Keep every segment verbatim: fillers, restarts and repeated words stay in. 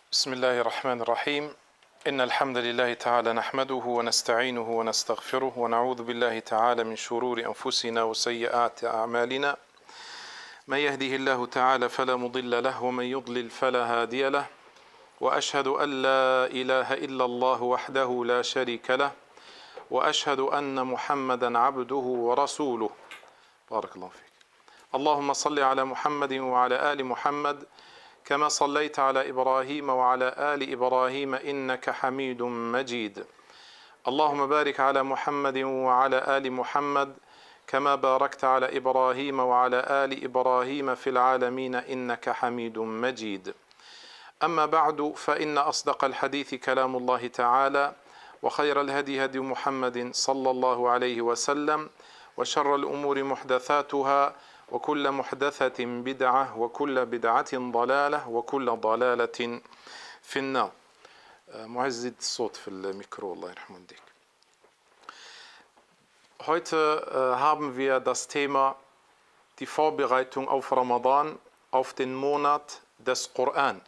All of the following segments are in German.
بسم الله الرحمن الرحيم إن الحمد لله تعالى نحمده ونستعينه ونستغفره ونعوذ بالله تعالى من شرور أنفسنا وسيئات أعمالنا من يهده الله تعالى فلا مضل له ومن يضلل فلا هادي له وأشهد أن لا إله إلا الله وحده لا شريك له وأشهد أن محمدا عبده ورسوله بارك الله فيك اللهم صل على محمد وعلى آل محمد كما صليت على إبراهيم وعلى آل إبراهيم إنك حميد مجيد اللهم بارك على محمد وعلى آل محمد كما باركت على إبراهيم وعلى آل إبراهيم في العالمين إنك حميد مجيد أما بعد فإن أصدق الحديث كلام الله تعالى وخير الهدي هدي محمد صلى الله عليه وسلم وشر الأمور محدثاتها وكل محدثة بدعة وكل بدعة ضلالة وكل ضلالة في النار. معزز الصوت في الميكرو الله يرحمه dich. Heute äh, haben wir das Thema die Vorbereitung auf Ramadan, auf den Monat des Koran.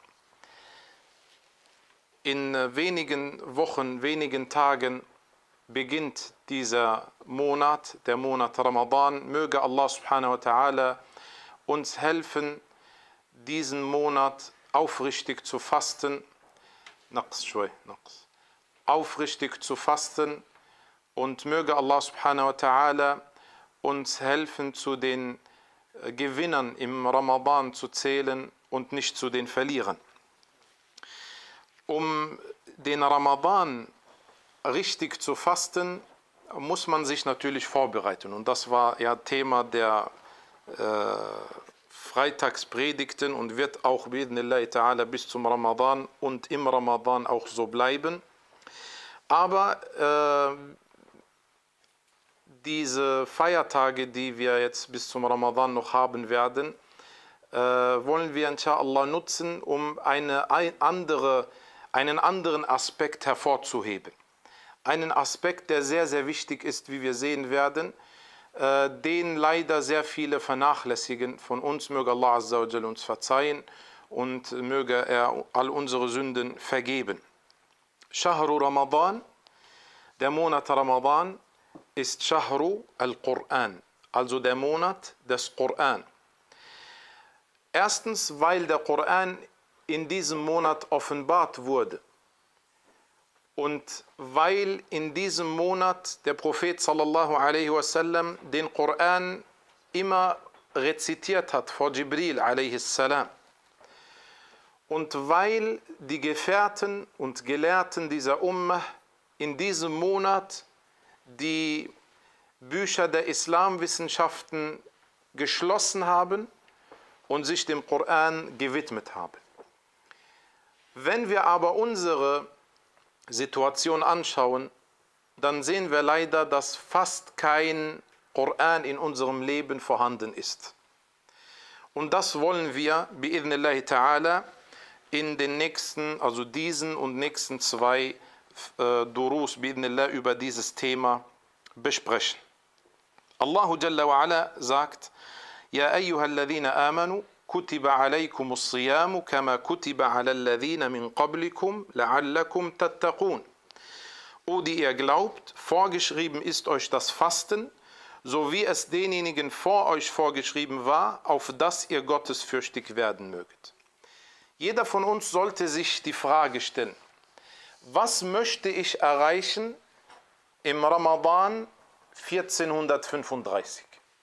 In äh, wenigen Wochen, wenigen Tagen beginnt dieser Monat, der Monat Ramadan. Möge Allah subhanahu wa ta'ala uns helfen, diesen Monat aufrichtig zu fasten, aufrichtig zu fasten und möge Allah subhanahu wa ta'ala uns helfen, zu den Gewinnern im Ramadan zu zählen und nicht zu den Verlierern. Um den Ramadan richtig zu fasten, muss man sich natürlich vorbereiten. Und das war ja Thema der äh, Freitagspredigten und wird auch bi'idhnillahi ta'ala bis zum Ramadan und im Ramadan auch so bleiben. Aber äh, diese Feiertage, die wir jetzt bis zum Ramadan noch haben werden, äh, wollen wir inshallah nutzen, um eine, ein andere, einen anderen Aspekt hervorzuheben. Einen Aspekt, der sehr, sehr wichtig ist, wie wir sehen werden, äh, den leider sehr viele vernachlässigen von uns. Möge Allah Azza wa Jal uns verzeihen und möge er all unsere Sünden vergeben. Shahru Ramadan, der Monat Ramadan, ist Shahru al-Quran, also der Monat des Koran. Erstens, weil der Koran in diesem Monat offenbart wurde. Und weil in diesem Monat der Prophet sallallahu alaihi wasallam den Koran immer rezitiert hat vor Jibril alaihi salam. Und weil die Gefährten und Gelehrten dieser Ummah in diesem Monat die Bücher der Islamwissenschaften geschlossen haben und sich dem Koran gewidmet haben. Wenn wir aber unsere Situation anschauen, dann sehen wir leider, dass fast kein Koran in unserem Leben vorhanden ist. Und das wollen wir, bi'idhnillahi ta'ala, in den nächsten, also diesen und nächsten zwei äh, Durus, bi'idhnillah, über dieses Thema besprechen. Allahu Jalla wa Ala sagt, Ja ayyuhalladhina amanu, كتب عليكم الصيام كما كتب على الذين من قبلكم لعلكم تتقون. O die ihr glaubt, vorgeschrieben ist euch das Fasten, so wie es denjenigen vor euch vorgeschrieben war, auf das ihr gottesfürchtig werden möget. Jeder von uns sollte sich die Frage stellen, was möchte ich erreichen im Ramadan vierzehnhundertfünfunddreißig?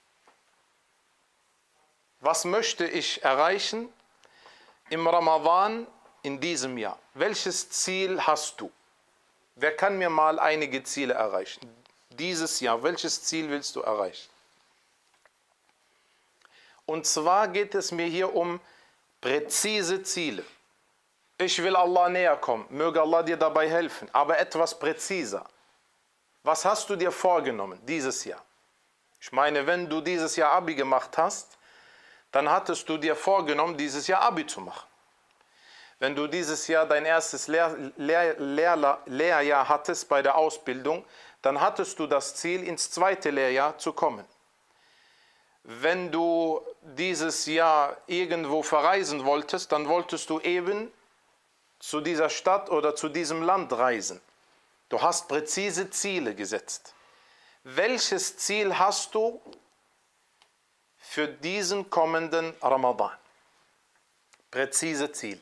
Was möchte ich erreichen im Ramadan in diesem Jahr? Welches Ziel hast du? Wer kann mir mal einige Ziele erreichen? Dieses Jahr, welches Ziel willst du erreichen? Und zwar geht es mir hier um präzise Ziele. Ich will Allah näher kommen, möge Allah dir dabei helfen, aber etwas präziser. Was hast du dir vorgenommen dieses Jahr? Ich meine, wenn du dieses Jahr Abi gemacht hast, dann hattest du dir vorgenommen, dieses Jahr Abi zu machen. Wenn du dieses Jahr dein erstes Lehr Lehr Lehr Lehrjahr hattest bei der Ausbildung, dann hattest du das Ziel, ins zweite Lehrjahr zu kommen. Wenn du dieses Jahr irgendwo verreisen wolltest, dann wolltest du eben zu dieser Stadt oder zu diesem Land reisen. Du hast präzise Ziele gesetzt. Welches Ziel hast du für diesen kommenden Ramadan? Präzise Ziele.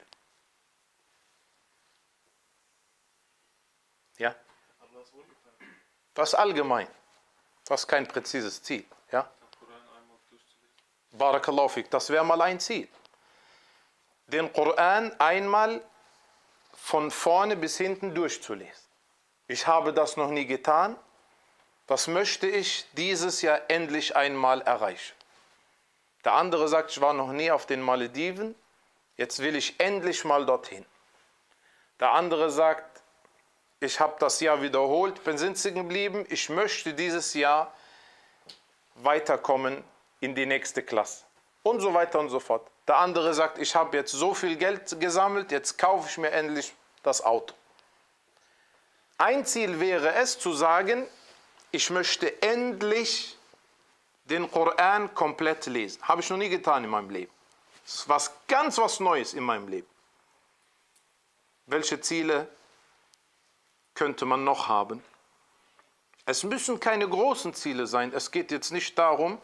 Ja? Das ist allgemein. Das ist kein präzises Ziel. Ja? Barakallahu fik. Das wäre mal ein Ziel. Den Koran einmal von vorne bis hinten durchzulesen. Ich habe das noch nie getan. Das möchte ich dieses Jahr endlich einmal erreichen. Der andere sagt, ich war noch nie auf den Malediven. Jetzt will ich endlich mal dorthin. Der andere sagt, ich habe das Jahr wiederholt, bin sitzen geblieben. Ich möchte dieses Jahr weiterkommen in die nächste Klasse. Und so weiter und so fort. Der andere sagt, ich habe jetzt so viel Geld gesammelt, jetzt kaufe ich mir endlich das Auto. Ein Ziel wäre es, zu sagen, ich möchte endlich den Koran komplett lesen. Habe ich noch nie getan in meinem Leben. Das ist was ganz was Neues in meinem Leben. Welche Ziele könnte man noch haben? Es müssen keine großen Ziele sein. Es geht jetzt nicht darum,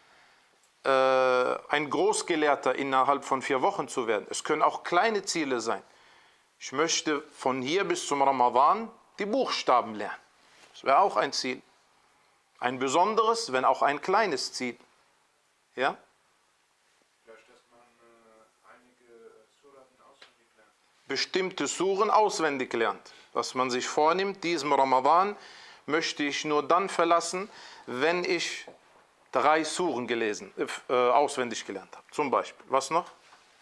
ein Großgelehrter innerhalb von vier Wochen zu werden. Es können auch kleine Ziele sein. Ich möchte von hier bis zum Ramadan die Buchstaben lernen. Das wäre auch ein Ziel. Ein besonderes, wenn auch ein kleines Ziel. Ja? Vielleicht, dass man äh, einige Suraten auswendig lernt. Bestimmte Suren auswendig lernt. Dass man sich vornimmt, diesen Ramadan möchte ich nur dann verlassen, wenn ich drei Suren gelesen, äh, auswendig gelernt habe. Zum Beispiel. Was noch?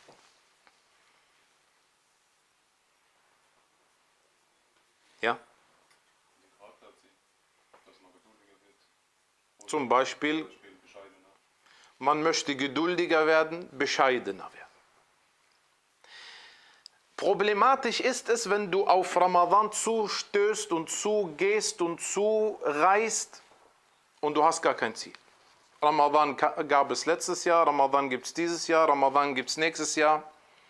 Ja? Zum Beispiel, man möchte geduldiger werden, bescheidener werden. Problematisch ist es, wenn du auf Ramadan zustößt und zugehst und zureist und du hast gar kein Ziel. Ramadan gab es letztes Jahr, Ramadan gibt es dieses Jahr, Ramadan gibt es nächstes Jahr.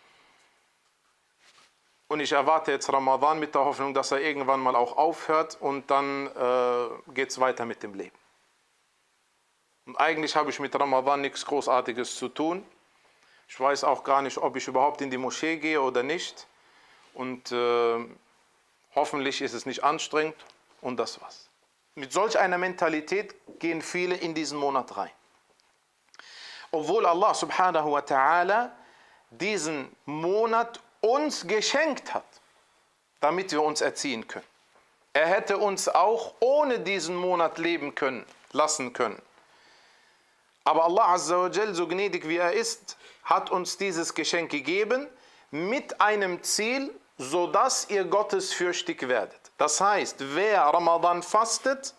Und ich erwarte jetzt Ramadan mit der Hoffnung, dass er irgendwann mal auch aufhört und dann äh, geht es weiter mit dem Leben. Und eigentlich habe ich mit Ramadan nichts Großartiges zu tun. Ich weiß auch gar nicht, ob ich überhaupt in die Moschee gehe oder nicht. Und äh, hoffentlich ist es nicht anstrengend und das war's. Mit solch einer Mentalität gehen viele in diesen Monat rein. Obwohl Allah subhanahu wa ta'ala diesen Monat uns geschenkt hat, damit wir uns erziehen können. Er hätte uns auch ohne diesen Monat leben können, lassen können. Aber Allah Azza wa Jal, so gnädig wie er ist, hat uns dieses Geschenk gegeben mit einem Ziel, sodass ihr gottesfürchtig werdet. Das heißt, wer Ramadan fastet,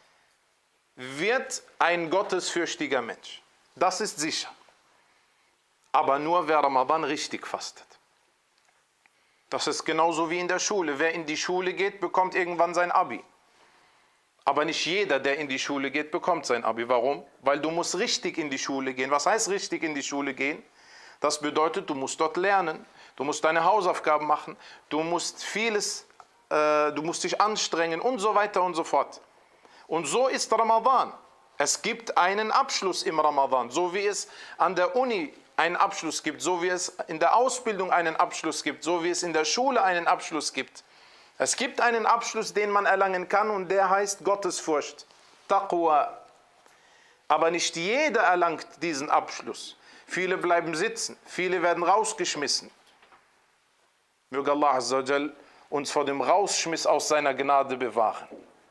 wird ein gottesfürchtiger Mensch. Das ist sicher. Aber nur wer Ramadan richtig fastet. Das ist genauso wie in der Schule. Wer in die Schule geht, bekommt irgendwann sein Abi. Aber nicht jeder, der in die Schule geht, bekommt sein Abi. Warum? Weil du musst richtig in die Schule gehen. Was heißt richtig in die Schule gehen? Das bedeutet, du musst dort lernen. Du musst deine Hausaufgaben machen. Du musst vieles, äh, du musst dich anstrengen und so weiter und so fort. Und so ist Ramadan. Es gibt einen Abschluss im Ramadan. So wie es an der Uni einen Abschluss gibt, so wie es in der Ausbildung einen Abschluss gibt, so wie es in der Schule einen Abschluss gibt. Es gibt einen Abschluss, den man erlangen kann und der heißt Gottesfurcht, Taqwa. Aber nicht jeder erlangt diesen Abschluss. Viele bleiben sitzen, viele werden rausgeschmissen. Möge Allah Azza wa Jal uns vor dem Rausschmiss aus seiner Gnade bewahren.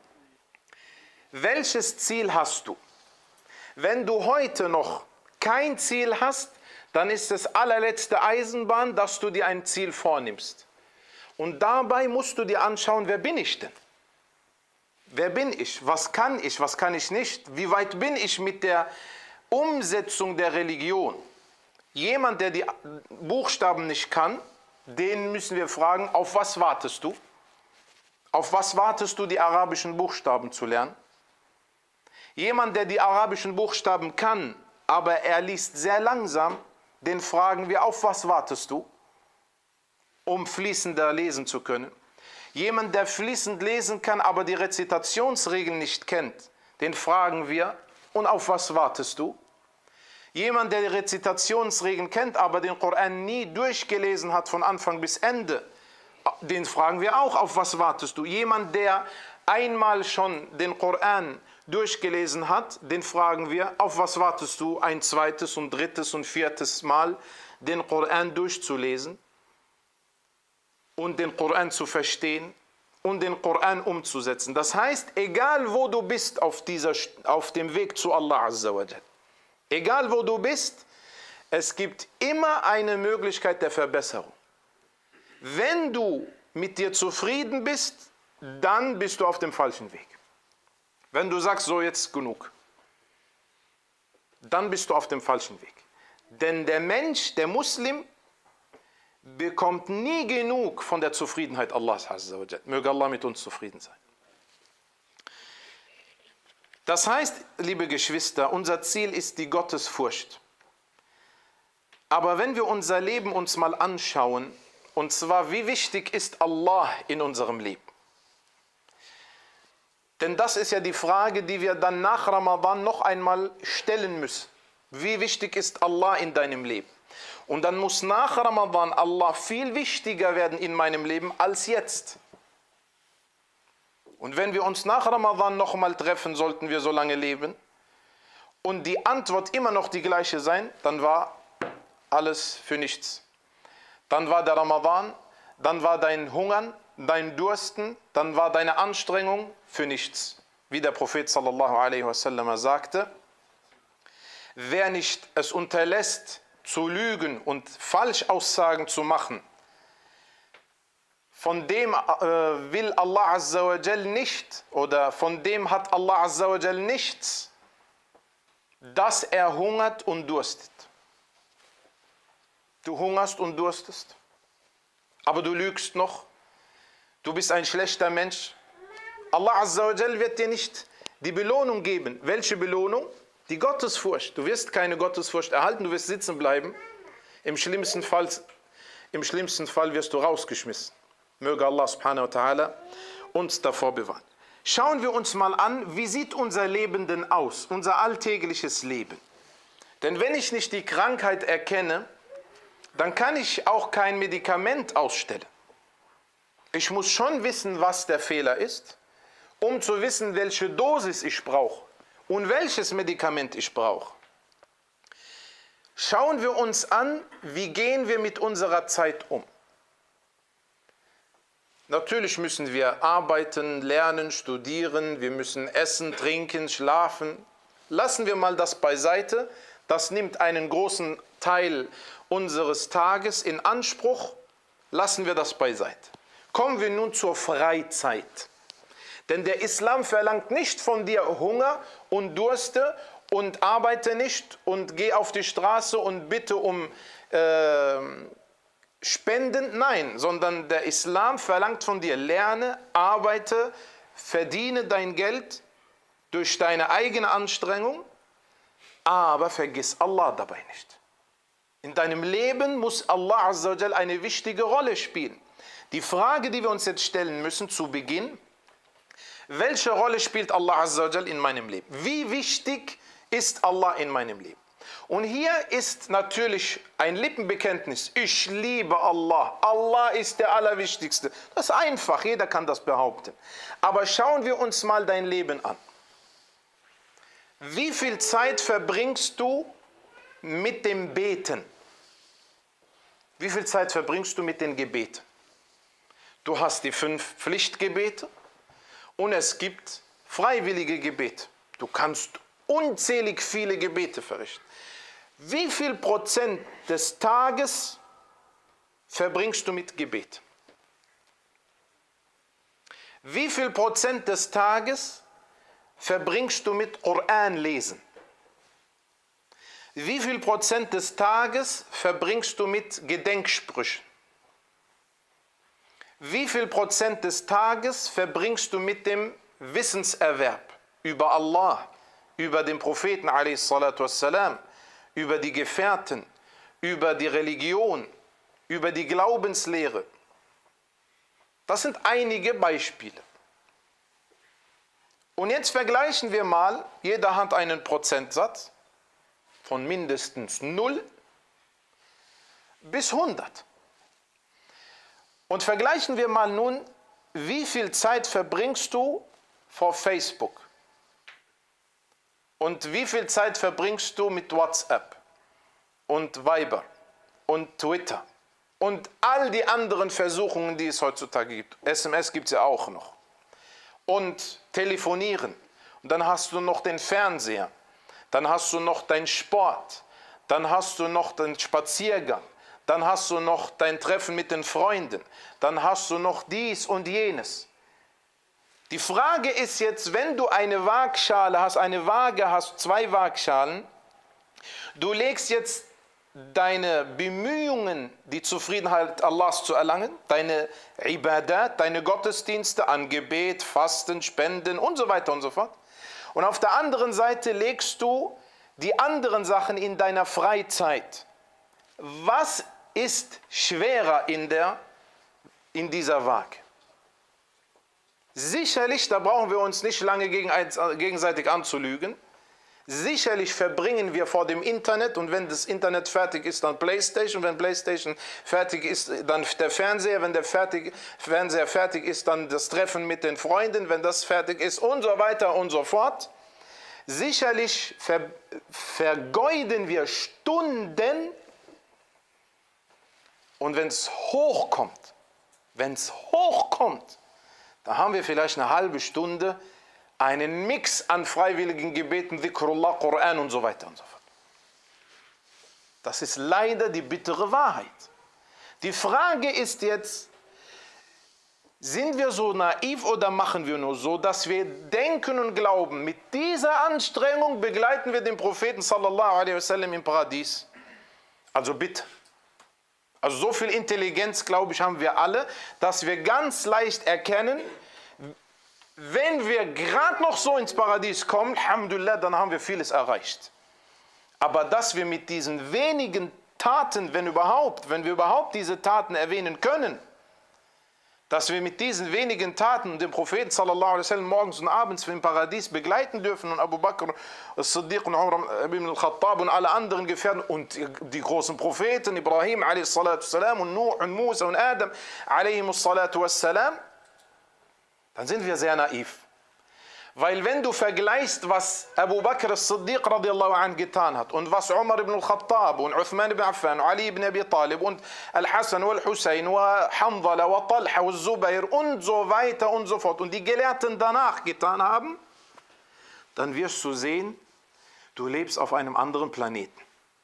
Welches Ziel hast du? Wenn du heute noch kein Ziel hast, dann ist es allerletzte Eisenbahn, dass du dir ein Ziel vornimmst. Und dabei musst du dir anschauen, wer bin ich denn? Wer bin ich? Was kann ich? Was kann ich nicht? Wie weit bin ich mit der Umsetzung der Religion? Jemand, der die Buchstaben nicht kann, den müssen wir fragen, auf was wartest du? Auf was wartest du, die arabischen Buchstaben zu lernen? Jemand, der die arabischen Buchstaben kann, aber er liest sehr langsam, den fragen wir, auf was wartest du? um fließender lesen zu können. Jemand, der fließend lesen kann, aber die Rezitationsregeln nicht kennt, den fragen wir, und auf was wartest du? Jemand, der die Rezitationsregeln kennt, aber den Koran nie durchgelesen hat von Anfang bis Ende, den fragen wir auch, auf was wartest du? Jemand, der einmal schon den Koran durchgelesen hat, den fragen wir, auf was wartest du, ein zweites und drittes und viertes Mal den Koran durchzulesen und den Koran zu verstehen und den Koran umzusetzen. Das heißt, egal wo du bist auf, dieser, auf dem Weg zu Allah Azza wa Jal, egal wo du bist, es gibt immer eine Möglichkeit der Verbesserung. Wenn du mit dir zufrieden bist, dann bist du auf dem falschen Weg. Wenn du sagst, so jetzt genug, dann bist du auf dem falschen Weg. Denn der Mensch, der Muslim, bekommt nie genug von der Zufriedenheit Allahs Azza wa Jal. Möge Allah mit uns zufrieden sein. Das heißt, liebe Geschwister, unser Ziel ist die Gottesfurcht. Aber wenn wir unser Leben uns mal anschauen, und zwar, wie wichtig ist Allah in unserem Leben? Denn das ist ja die Frage, die wir dann nach Ramadan noch einmal stellen müssen. Wie wichtig ist Allah in deinem Leben? Und dann muss nach Ramadan Allah viel wichtiger werden in meinem Leben als jetzt. Und wenn wir uns nach Ramadan noch mal treffen, sollten wir so lange leben und die Antwort immer noch die gleiche sein, dann war alles für nichts. Dann war der Ramadan, dann war dein Hungern, dein Dursten, dann war deine Anstrengung für nichts. Wie der Prophet sallallahu alaihi wasallam sagte, wer nicht es unterlässt, zu lügen und Falschaussagen zu machen, von dem äh, will Allah Azza wa Jal nicht, oder von dem hat Allah Azza wa Jal nichts, dass er hungert und durstet. Du hungerst und durstest, aber du lügst noch, du bist ein schlechter Mensch. Allah Azza wa Jal wird dir nicht die Belohnung geben. Welche Belohnung? Die Gottesfurcht. Du wirst keine Gottesfurcht erhalten, du wirst sitzen bleiben. Im schlimmsten Fall, im schlimmsten Fall wirst du rausgeschmissen. Möge Allah subhanahu wa ta'ala uns davor bewahren. Schauen wir uns mal an, wie sieht unser Leben denn aus, unser alltägliches Leben. Denn wenn ich nicht die Krankheit erkenne, dann kann ich auch kein Medikament ausstellen. Ich muss schon wissen, was der Fehler ist, um zu wissen, welche Dosis ich brauche und welches Medikament ich brauche. Schauen wir uns an, wie gehen wir mit unserer Zeit um. Natürlich müssen wir arbeiten, lernen, studieren, wir müssen essen, trinken, schlafen. Lassen wir mal das beiseite. Das nimmt einen großen Teil unseres Tages in Anspruch. Lassen wir das beiseite. Kommen wir nun zur Freizeit. Denn der Islam verlangt nicht von dir Hunger und Durste und arbeite nicht und geh auf die Straße und bitte um äh, Spenden. Nein, sondern der Islam verlangt von dir, lerne, arbeite, verdiene dein Geld durch deine eigene Anstrengung, aber vergiss Allah dabei nicht. In deinem Leben muss Allah Azza wa Jal eine wichtige Rolle spielen. Die Frage, die wir uns jetzt stellen müssen zu Beginn: Welche Rolle spielt Allah Azza wa Jal in meinem Leben? Wie wichtig ist Allah in meinem Leben? Und hier ist natürlich ein Lippenbekenntnis. Ich liebe Allah. Allah ist der Allerwichtigste. Das ist einfach, jeder kann das behaupten. Aber schauen wir uns mal dein Leben an. Wie viel Zeit verbringst du mit dem Beten? Wie viel Zeit verbringst du mit den Gebeten? Du hast die fünf Pflichtgebete und es gibt freiwillige Gebete. Du kannst unzählig viele Gebete verrichten. Wie viel Prozent des Tages verbringst du mit Gebet? Wie viel Prozent des Tages verbringst du mit Koran lesen? Wie viel Prozent des Tages verbringst du mit Gedenksprüchen? Wie viel Prozent des Tages verbringst du mit dem Wissenserwerb über Allah, über den Propheten a s, über die Gefährten, über die Religion, über die Glaubenslehre? Das sind einige Beispiele. Und jetzt vergleichen wir mal, jeder hat einen Prozentsatz von mindestens null bis hundert. Und vergleichen wir mal nun, wie viel Zeit verbringst du vor Facebook? Und wie viel Zeit verbringst du mit WhatsApp und Viber und Twitter und all die anderen Versuchungen, die es heutzutage gibt? S M S gibt es ja auch noch. Und telefonieren. Und dann hast du noch den Fernseher. Dann hast du noch deinen Sport. Dann hast du noch den Spaziergang. Dann hast du noch dein Treffen mit den Freunden. Dann hast du noch dies und jenes. Die Frage ist jetzt, wenn du eine Waagschale hast, eine Waage hast, zwei Waagschalen, du legst jetzt deine Bemühungen, die Zufriedenheit Allahs zu erlangen, deine Ibadat, deine Gottesdienste an Gebet, Fasten, Spenden und so weiter und so fort. Und auf der anderen Seite legst du die anderen Sachen in deiner Freizeit. Was ist schwerer in, der, in dieser Waage? Sicherlich, da brauchen wir uns nicht lange gegenseitig anzulügen, sicherlich verbringen wir vor dem Internet, und wenn das Internet fertig ist, dann Playstation, wenn Playstation fertig ist, dann der Fernseher, wenn der fertig, Fernseher fertig ist, dann das Treffen mit den Freunden, wenn das fertig ist und so weiter und so fort. Sicherlich ver, vergeuden wir Stunden, und wenn es hochkommt, wenn es hochkommt, da haben wir vielleicht eine halbe Stunde einen Mix an freiwilligen Gebeten, Dhikrullah, Koran und so weiter und so fort. Das ist leider die bittere Wahrheit. Die Frage ist jetzt, sind wir so naiv oder machen wir nur so, dass wir denken und glauben, mit dieser Anstrengung begleiten wir den Propheten sallallahu alaihi wasallam im Paradies? Also bitte. Also so viel Intelligenz, glaube ich, haben wir alle, dass wir ganz leicht erkennen, wenn wir gerade noch so ins Paradies kommen, Alhamdulillah, dann haben wir vieles erreicht. Aber dass wir mit diesen wenigen Taten, wenn überhaupt, wenn wir überhaupt diese Taten erwähnen können, dass wir mit diesen wenigen Taten den Propheten sallallahu alaihi wasallam morgens und abends im Paradies begleiten dürfen, und Abu Bakr, As-Siddiq und Umar ibn al-Khattab und alle anderen Gefährten und die großen Propheten, Ibrahim alaihi salatu wassalam und Nuh und Musa und Adam alaihi salatu wassalam, dann sind wir sehr naiv. Weil wenn du vergleichst, was Abu Bakr as-Siddiq radiallahu anh getan hat und was Umar ibn al-Khattab und Uthman ibn Affan und Ali ibn Abi Talib und Al-Hassan und Al-Hussein und Hamdala und Talha und Zubair und so weiter und so fort und die Gelehrten danach getan haben, dann wirst du sehen, du lebst auf einem anderen Planeten.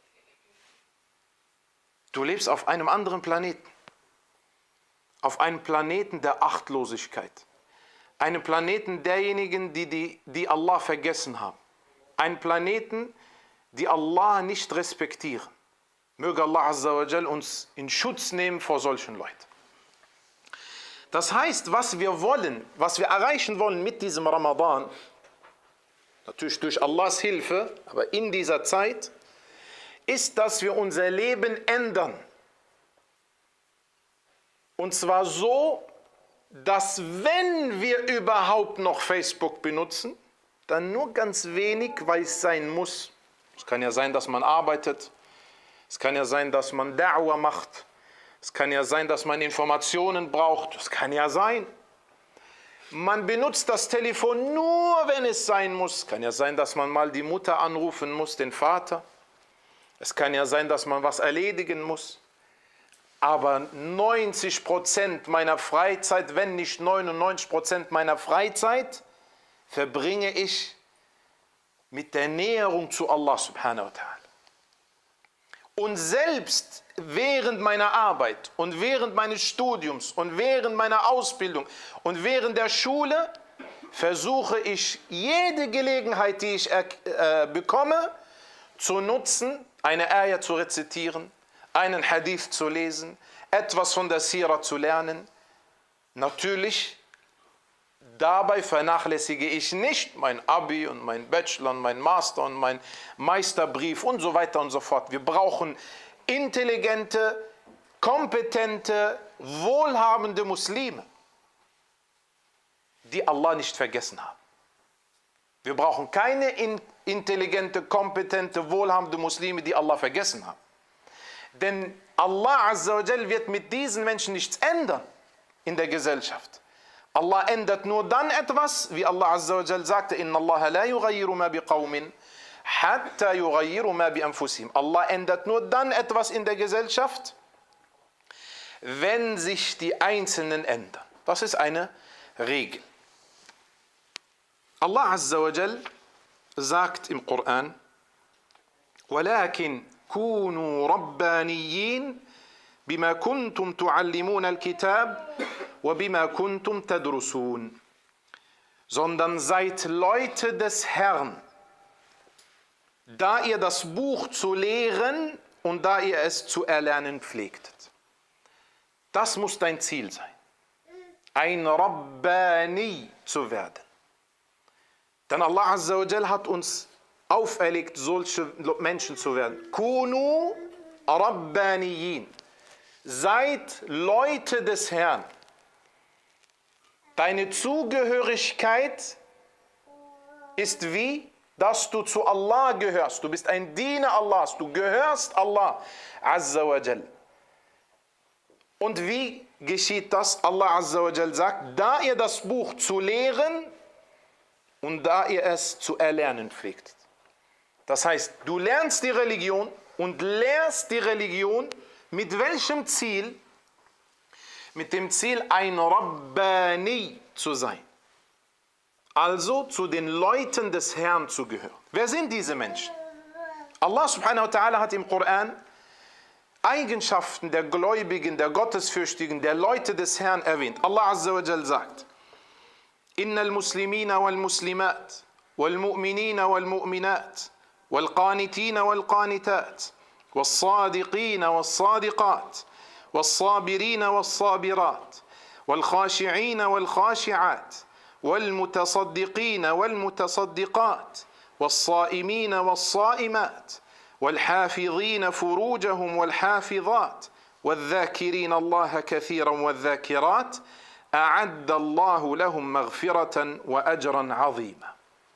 Du lebst auf einem anderen Planeten. Auf einem Planeten der Achtlosigkeit. Einen Planeten derjenigen, die, die, die Allah vergessen haben. Einen Planeten, die Allah nicht respektieren. Möge Allah Azza wa Jal uns in Schutz nehmen vor solchen Leuten. Das heißt, was wir wollen, was wir erreichen wollen mit diesem Ramadan, natürlich durch Allahs Hilfe, aber in dieser Zeit, ist, dass wir unser Leben ändern. Und zwar so, dass wenn wir überhaupt noch Facebook benutzen, dann nur ganz wenig, weil es sein muss. Es kann ja sein, dass man arbeitet. Es kann ja sein, dass man Da'wah macht. Es kann ja sein, dass man Informationen braucht. Es kann ja sein. Man benutzt das Telefon nur, wenn es sein muss. Es kann ja sein, dass man mal die Mutter anrufen muss, den Vater. Es kann ja sein, dass man was erledigen muss. Aber neunzig Prozent meiner Freizeit, wenn nicht neunundneunzig Prozent meiner Freizeit, verbringe ich mit der Näherung zu Allah subhanahu wa ta'ala. Und selbst während meiner Arbeit und während meines Studiums und während meiner Ausbildung und während der Schule versuche ich jede Gelegenheit, die ich äh, bekomme, zu nutzen, eine Ayah zu rezitieren, einen Hadith zu lesen, etwas von der Sira zu lernen. Natürlich, dabei vernachlässige ich nicht mein Abi und mein Bachelor und mein Master und mein Meisterbrief und so weiter und so fort. Wir brauchen intelligente, kompetente, wohlhabende Muslime. die Allah nicht vergessen haben. Wir brauchen keine in, intelligente, kompetente, wohlhabende Muslime, die Allah vergessen haben. Denn Allah Azza wa Jal wird mit diesen Menschen nichts ändern in der Gesellschaft. Allah ändert nur dann etwas, wie Allah Azza wa Jal sagte, Inna Allah la yughayyiru ma biqawmin, hatta yughayyiru ma bi anfusihim. Allah ändert nur dann etwas in der Gesellschaft, wenn sich die Einzelnen ändern. Das ist eine Regel. Allah Azza wa Jal sagt im Koran, وَلَكِنْ كُونُوا رَبَّانِيِّينَ بِمَا كُنْتُمْ تُعَلِّمُونَ الْكِتَابَ وَبِمَا كُنْتُمْ تَدْرُسُونَ. Sondern seid Leute des Herrn, da ihr das Buch zu lehren und da ihr es zu erlernen pflegtet. Das muss dein Ziel sein, ein Rabbani zu werden. Denn Allah Azza wa Jal hat uns auferlegt, solche Menschen zu werden. Kunu Rabbaniyin. Seid Leute des Herrn. Deine Zugehörigkeit ist wie, dass du zu Allah gehörst. Du bist ein Diener Allahs. Du gehörst Allah Azza wa Jal. Und wie geschieht das? Allah Azza wa Jal sagt, da ihr das Buch zu lehren und da ihr es zu erlernen pflegt. Das heißt, du lernst die Religion und lehrst die Religion mit welchem Ziel? Mit dem Ziel, ein Rabbani zu sein. Also zu den Leuten des Herrn zu gehören. Wer sind diese Menschen? Allah subhanahu wa ta'ala hat im Koran Eigenschaften der Gläubigen, der Gottesfürchtigen, der Leute des Herrn erwähnt. Allah Azza wa Jal sagt, إن المسلمين والمسلمات والمؤمنين والمؤمنات والقانتين والقانتات والصادقين والصادقات والصابرين والصابرات والخاشعين والخاشعات والمتصدقين والمتصدقات والصائمين والصائمات والحافظين فروجهم والحافظات والذاكرين الله كثيرا والذاكرات أعد الله لهم مغفرة وأجرا عظيما.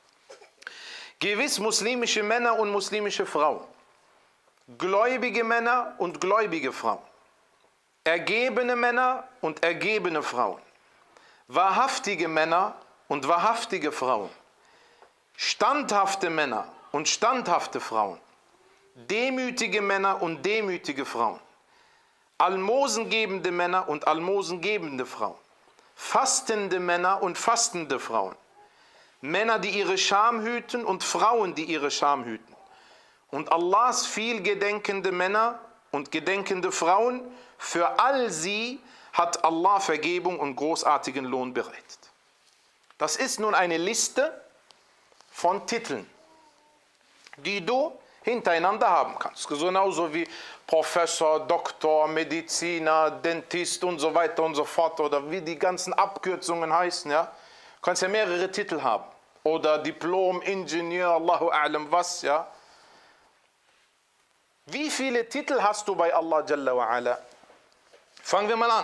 Gewiss muslimische Männer und muslimische Frauen, gläubige Männer und gläubige Frauen, ergebene Männer und ergebene Frauen, wahrhaftige Männer und wahrhaftige Frauen, standhafte Männer und standhafte Frauen, demütige Männer und demütige Frauen, almosengebende Männer und almosengebende Frauen, fastende Männer und fastende Frauen, Männer, die ihre Scham hüten und Frauen, die ihre Scham hüten. Und Allahs vielgedenkende Männer und gedenkende Frauen, für all sie hat Allah Vergebung und großartigen Lohn bereitet. Das ist nun eine Liste von Titeln, die du hintereinander haben kannst. Genauso wie Professor, Doktor, Mediziner, Dentist und so weiter und so fort oder wie die ganzen Abkürzungen heißen. Ja? Du kannst ja mehrere Titel haben. Oder Diplom, Ingenieur, Allahu A'lam was. Ja? Wie viele Titel hast du bei Allah Jalla wa Ala? Fangen wir mal an.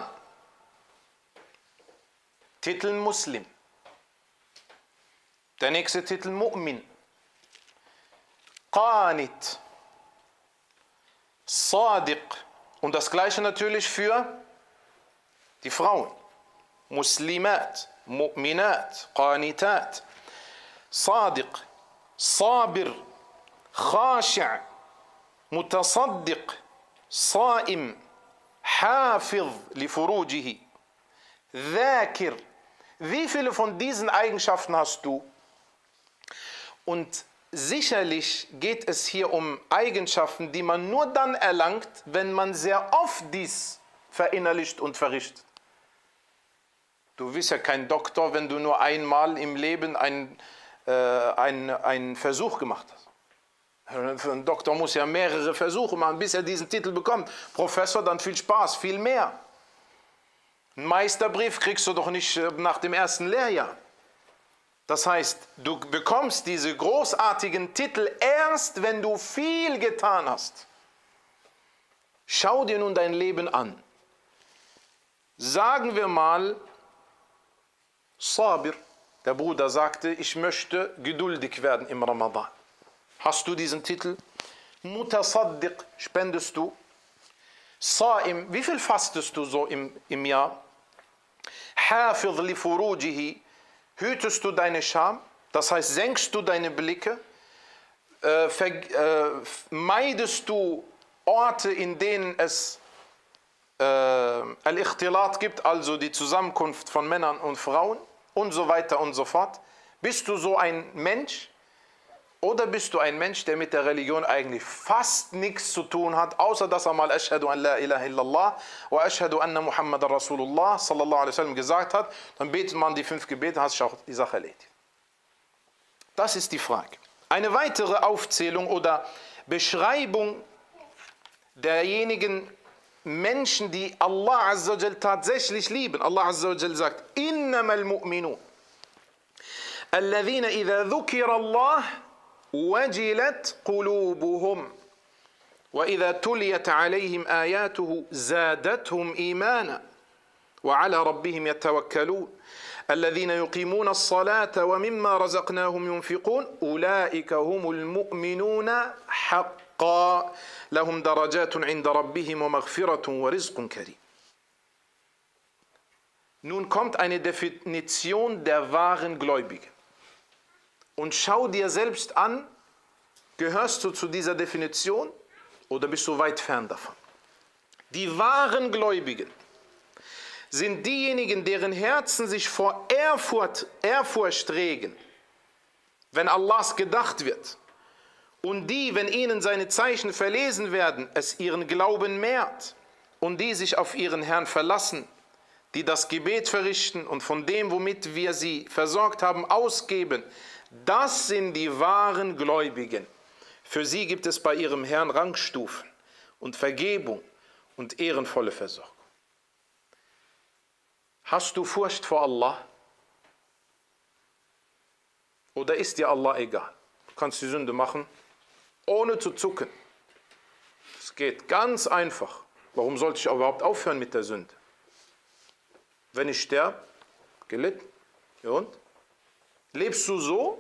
Titel Muslim. Der nächste Titel Mu'min. Qanit, Sadiq und das gleiche natürlich für die Frauen. Muslimat, Mu'minat, Qanitat, Sadiq, Sabir, Khashi', Mutasaddiq, Sa'im, Hafiz li furujihi, Dhakir. Wie viele von diesen Eigenschaften hast du? Und sicherlich geht es hier um Eigenschaften, die man nur dann erlangt, wenn man sehr oft dies verinnerlicht und verrichtet. Du bist ja kein Doktor, wenn du nur einmal im Leben einen, äh, einen, einen Versuch gemacht hast. Für einen Doktor muss ja mehrere Versuche machen, bis er diesen Titel bekommt. Professor, dann viel Spaß, viel mehr. Einen Meisterbrief kriegst du doch nicht nach dem ersten Lehrjahr. Das heißt, du bekommst diese großartigen Titel erst, wenn du viel getan hast. Schau dir nun dein Leben an. Sagen wir mal, Sabir. Der Bruder sagte, ich möchte geduldig werden im Ramadan. Hast du diesen Titel? Mutasaddiq, spendest du? Saim, wie viel fastest du so im, im Jahr? Hafidh li furujihi, hütest du deine Scham? Das heißt, senkst du deine Blicke? Äh, ver, äh, meidest du Orte, in denen es äh, Al-Ikhtilat gibt, also die Zusammenkunft von Männern und Frauen und so weiter und so fort? Bist du so ein Mensch? Oder bist du ein Mensch, der mit der Religion eigentlich fast nichts zu tun hat, außer dass er mal Ashhadu an la ilaha illallah wa Ashhadu anna Muhammad Rasulullah sallallahu alaihi wasallam gesagt hat, dann betet man die fünf Gebete, hat sich auch die Sache erledigt. Das ist die Frage. Eine weitere Aufzählung oder Beschreibung derjenigen Menschen, die Allah Azza wa Jal tatsächlich lieben. Allah Azza wa Jal sagt, innamal mu'minun alladhina idha dhukira Allah wajilat qulubuhum wa idha tuliyat alayhim ayatuhu zadatuhum imana wa ala rabbihim yatawakkalun الذين يقيمون الصلاة ومما رزقناهم ينفقون أولئك هم المؤمنون حقا لهم درجات عند ربهم ومغفرة ورزق كريم. Nun kommt eine Definition der wahren Gläubigen. Und schau dir selbst an, gehörst du zu dieser Definition oder bist du weit fern davon? Die wahren Gläubigen sind diejenigen, deren Herzen sich vor Ehrfurcht, Ehrfurcht regen, wenn Allahs gedacht wird. Und die, wenn ihnen seine Zeichen verlesen werden, es ihren Glauben mehrt. Und die sich auf ihren Herrn verlassen, die das Gebet verrichten und von dem, womit wir sie versorgt haben, ausgeben. Das sind die wahren Gläubigen. Für sie gibt es bei ihrem Herrn Rangstufen und Vergebung und ehrenvolle Versorgung. Hast du Furcht vor Allah? Oder ist dir Allah egal? Du kannst die Sünde machen, ohne zu zucken. Es geht ganz einfach. Warum sollte ich überhaupt aufhören mit der Sünde? Wenn ich sterbe, gelitten. Ja und? Lebst du so?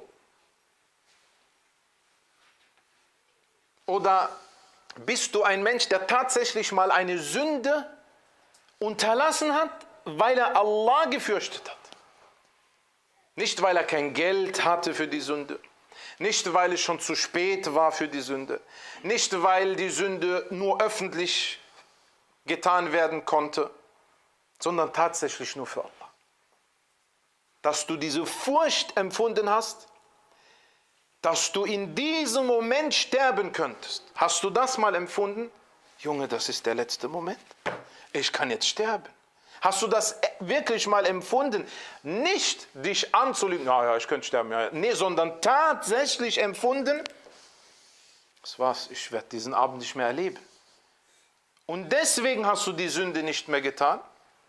Oder bist du ein Mensch, der tatsächlich mal eine Sünde unterlassen hat, weil er Allah gefürchtet hat? Nicht, weil er kein Geld hatte für die Sünde. Nicht, weil es schon zu spät war für die Sünde. Nicht, weil die Sünde nur öffentlich getan werden konnte, sondern tatsächlich nur für Allah. Dass du diese Furcht empfunden hast, dass du in diesem Moment sterben könntest. Hast du das mal empfunden? Junge, das ist der letzte Moment. Ich kann jetzt sterben. Hast du das wirklich mal empfunden? Nicht dich anzulügen, ja, ja, ich könnte sterben, ja, ja. Nee, sondern tatsächlich empfunden, das war's, ich werde diesen Abend nicht mehr erleben. Und deswegen hast du die Sünde nicht mehr getan?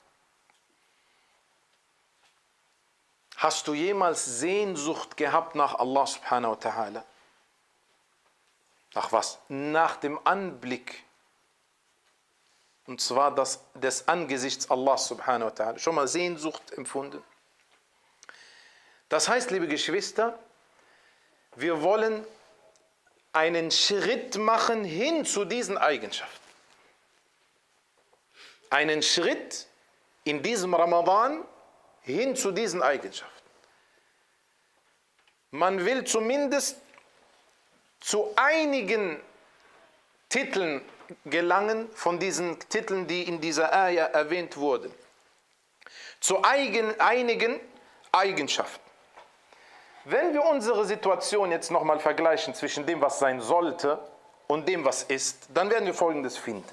Hast du jemals Sehnsucht gehabt nach Allah subhanahu wa ta'ala? Nach was? Nach dem Anblick. Und zwar das, des Angesichts Allah subhanahu wa ta'ala. Schon mal Sehnsucht empfunden? Das heißt, liebe Geschwister, wir wollen einen Schritt machen hin zu diesen Eigenschaften. Einen Schritt in diesem Ramadan hin zu diesen Eigenschaften. Man will zumindest zu einigen Titeln gelangen, von diesen Titeln, die in dieser Ayah erwähnt wurden. Zu eigen, einigen Eigenschaften. Wenn wir unsere Situation jetzt nochmal vergleichen zwischen dem, was sein sollte und dem, was ist, dann werden wir Folgendes finden.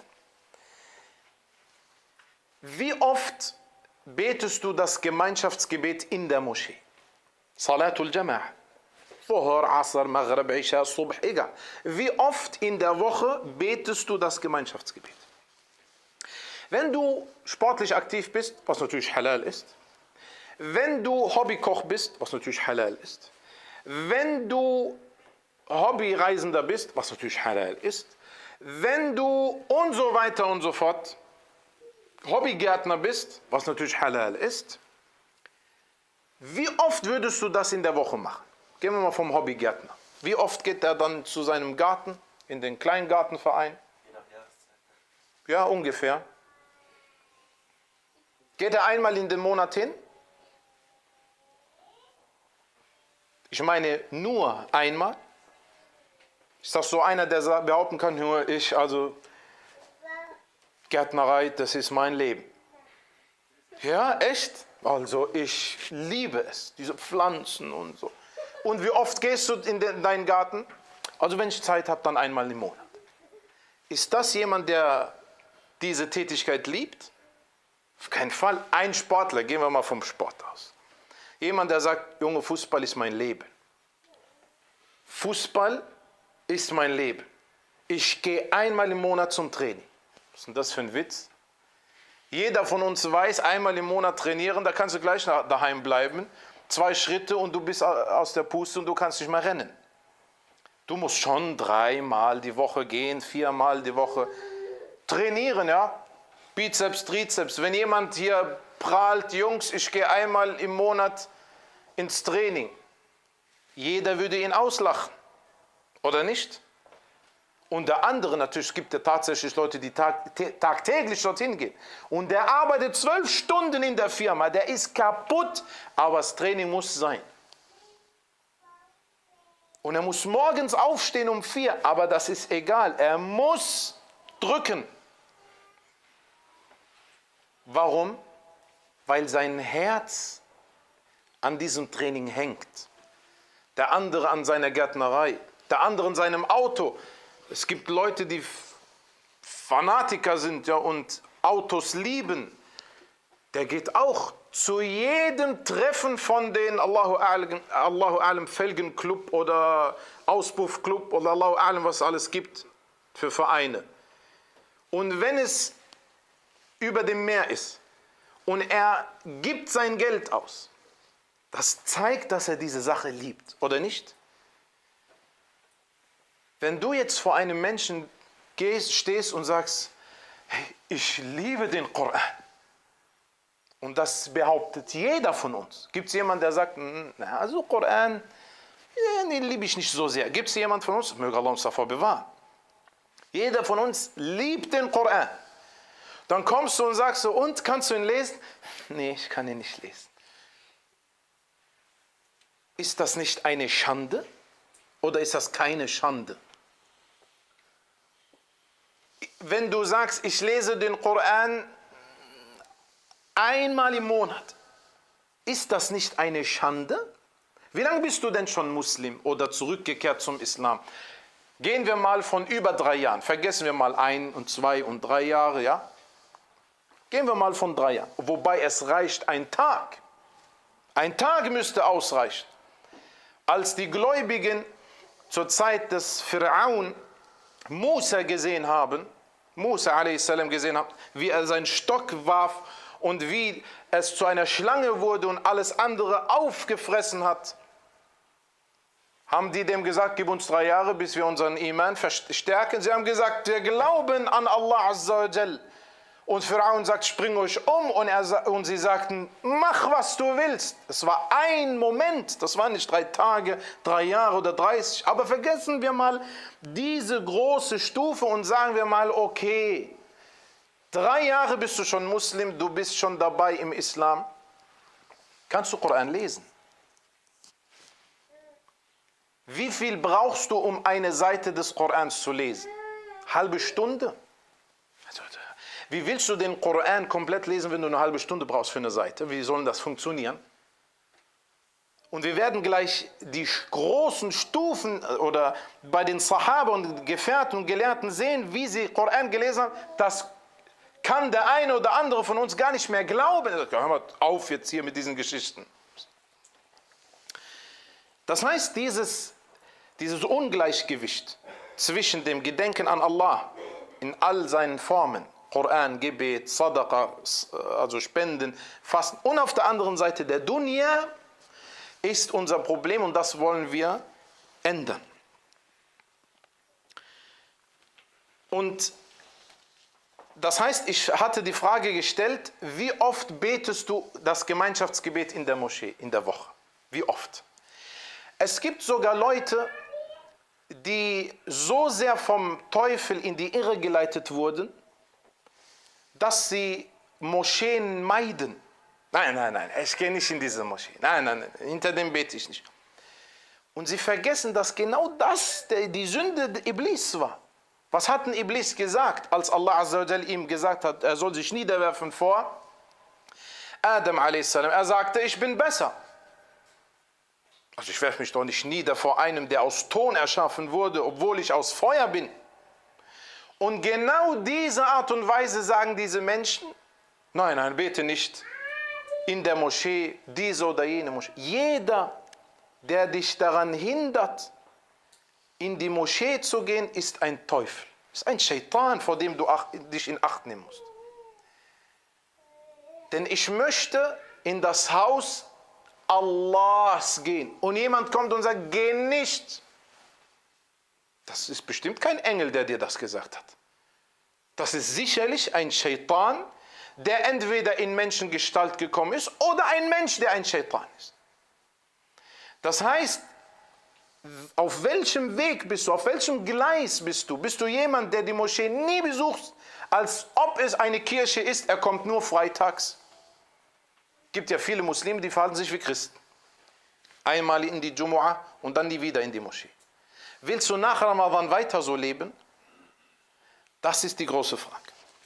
Wie oft betest du das Gemeinschaftsgebet in der Moschee? Salatul Jama'ah. Zuhr, Asr, Maghrib, Isha, Subh, egal. Wie oft in der Woche betest du das Gemeinschaftsgebet? Wenn du sportlich aktiv bist, was natürlich halal ist, wenn du Hobbykoch bist, was natürlich halal ist, wenn du Hobbyreisender bist, was natürlich halal ist, wenn du und so weiter und so fort Hobbygärtner bist, was natürlich halal ist, Wie oft würdest du das in der Woche machen? Gehen wir mal vom Hobbygärtner. Wie oft geht er dann zu seinem Garten, in den Kleingartenverein? Je nach Jahreszeit. Ja, ungefähr. Geht er einmal in den Monat hin? Ich meine nur einmal. Ist das so einer, der behaupten kann, nur ich, also Gärtnerei, das ist mein Leben. Ja, echt? Also ich liebe es, diese Pflanzen und so. Und wie oft gehst du in den, deinen Garten? Also wenn ich Zeit habe, dann einmal im Monat. Ist das jemand, der diese Tätigkeit liebt? Auf keinen Fall. Ein Sportler, gehen wir mal vom Sport aus. Jemand, der sagt, Junge, Fußball ist mein Leben. Fußball ist mein Leben. Ich gehe einmal im Monat zum Training. Was ist denn das für ein Witz? Jeder von uns weiß, einmal im Monat trainieren, da kannst du gleich daheim bleiben. Zwei Schritte und du bist aus der Puste und du kannst nicht mehr rennen. Du musst schon dreimal die Woche gehen, viermal die Woche trainieren, ja? Bizeps, Trizeps. Wenn jemand hier prahlt, Jungs, ich gehe einmal im Monat ins Training. Jeder würde ihn auslachen, oder nicht? Und der andere, natürlich, es gibt ja tatsächlich Leute, die tag, tagtäglich dorthin gehen. Und der arbeitet zwölf Stunden in der Firma, der ist kaputt, aber das Training muss sein. Und er muss morgens aufstehen um vier, aber das ist egal, er muss drücken. Warum? Weil sein Herz an diesem Training hängt. Der andere an seiner Gärtnerei, der andere an seinem Auto. Es gibt Leute, die Fanatiker sind, ja, und Autos lieben. Der geht auch zu jedem Treffen von den Allahu A'lam, Allahu A'lam Felgenclub oder Auspuffclub oder Allahu A'lam, was es alles gibt für Vereine. Und wenn es über dem Meer ist und er gibt sein Geld aus, das zeigt, dass er diese Sache liebt, oder nicht? Wenn du jetzt vor einem Menschen gehst, stehst und sagst, hey, ich liebe den Koran, und das behauptet jeder von uns. Gibt es jemanden, der sagt, na, also Koran, ja, den liebe ich nicht so sehr. Gibt es jemanden von uns? Möge Allah uns davor bewahren. Jeder von uns liebt den Koran. Dann kommst du und sagst so, und, kannst du ihn lesen? Nee, ich kann ihn nicht lesen. Ist das nicht eine Schande oder ist das keine Schande? Wenn du sagst, ich lese den Koran einmal im Monat, ist das nicht eine Schande? Wie lange bist du denn schon Muslim oder zurückgekehrt zum Islam? Gehen wir mal von über drei Jahren, vergessen wir mal ein und zwei und drei Jahre, ja? Gehen wir mal von drei Jahren, wobei es reicht ein Tag. Ein Tag müsste ausreichen. Als die Gläubigen zur Zeit des Pharaon Musa gesehen haben, Musa a s. gesehen haben, wie er seinen Stock warf und wie es zu einer Schlange wurde und alles andere aufgefressen hat, haben die dem gesagt, gib uns drei Jahre, bis wir unseren Iman verstärken. Sie haben gesagt, wir glauben an Allah Azza wa Jal. Und Pharaon sagt, spring euch um. Und, er, und sie sagten, mach, was du willst. Es war ein Moment, das waren nicht drei Tage, drei Jahre oder dreißig. Aber vergessen wir mal diese große Stufe und sagen wir mal, okay, drei Jahre bist du schon Muslim, du bist schon dabei im Islam. Kannst du Koran lesen? Wie viel brauchst du, um eine Seite des Korans zu lesen? Halbe Stunde? Wie willst du den Koran komplett lesen, wenn du eine halbe Stunde brauchst für eine Seite? Wie soll das funktionieren? Und wir werden gleich die großen Stufen oder bei den Sahaba und Gefährten und Gelehrten sehen, wie sie Koran gelesen haben. Das kann der eine oder andere von uns gar nicht mehr glauben. Hör mal auf jetzt hier mit diesen Geschichten. Das heißt, dieses, dieses Ungleichgewicht zwischen dem Gedenken an Allah in all seinen Formen, Koran, Gebet, Sadaqa, also Spenden, Fasten, und auf der anderen Seite der Dunya, ist unser Problem und das wollen wir ändern. Und Das heißt, ich hatte die Frage gestellt, wie oft betest du das Gemeinschaftsgebet in der Moschee in der Woche? Wie oft? Es gibt sogar Leute, die so sehr vom Teufel in die Irre geleitet wurden, dass sie Moscheen meiden. Nein, nein, nein, ich gehe nicht in diese Moschee. Nein, nein, nein, hinter dem bete ich nicht. Und sie vergessen, dass genau das die Sünde Iblis war. Was hat denn Iblis gesagt, als Allah Azza wa Jal ihm gesagt hat, er soll sich niederwerfen vor Adam a s. Er sagte, ich bin besser. Also ich werfe mich doch nicht nieder vor einem, der aus Ton erschaffen wurde, obwohl ich aus Feuer bin. Und genau diese Art und Weise sagen diese Menschen, nein, nein, bete nicht in der Moschee, diese oder jene Moschee. Jeder, der dich daran hindert, in die Moschee zu gehen, ist ein Teufel. Ist ein Scheitan, vor dem du dich in Acht nehmen musst. Denn ich möchte in das Haus Allahs gehen. Und jemand kommt und sagt, geh nicht. Das ist bestimmt kein Engel, der dir das gesagt hat. Das ist sicherlich ein Scheitan, der entweder in Menschengestalt gekommen ist oder ein Mensch, der ein Scheitan ist. Das heißt, auf welchem Weg bist du, auf welchem Gleis bist du? Bist du jemand, der die Moschee nie besucht, als ob es eine Kirche ist, er kommt nur freitags? Es gibt ja viele Muslime, die verhalten sich wie Christen. Einmal in die Jumu'ah und dann die wieder in die Moschee. Willst du nach Ramadan weiter so leben? Das ist die große Frage.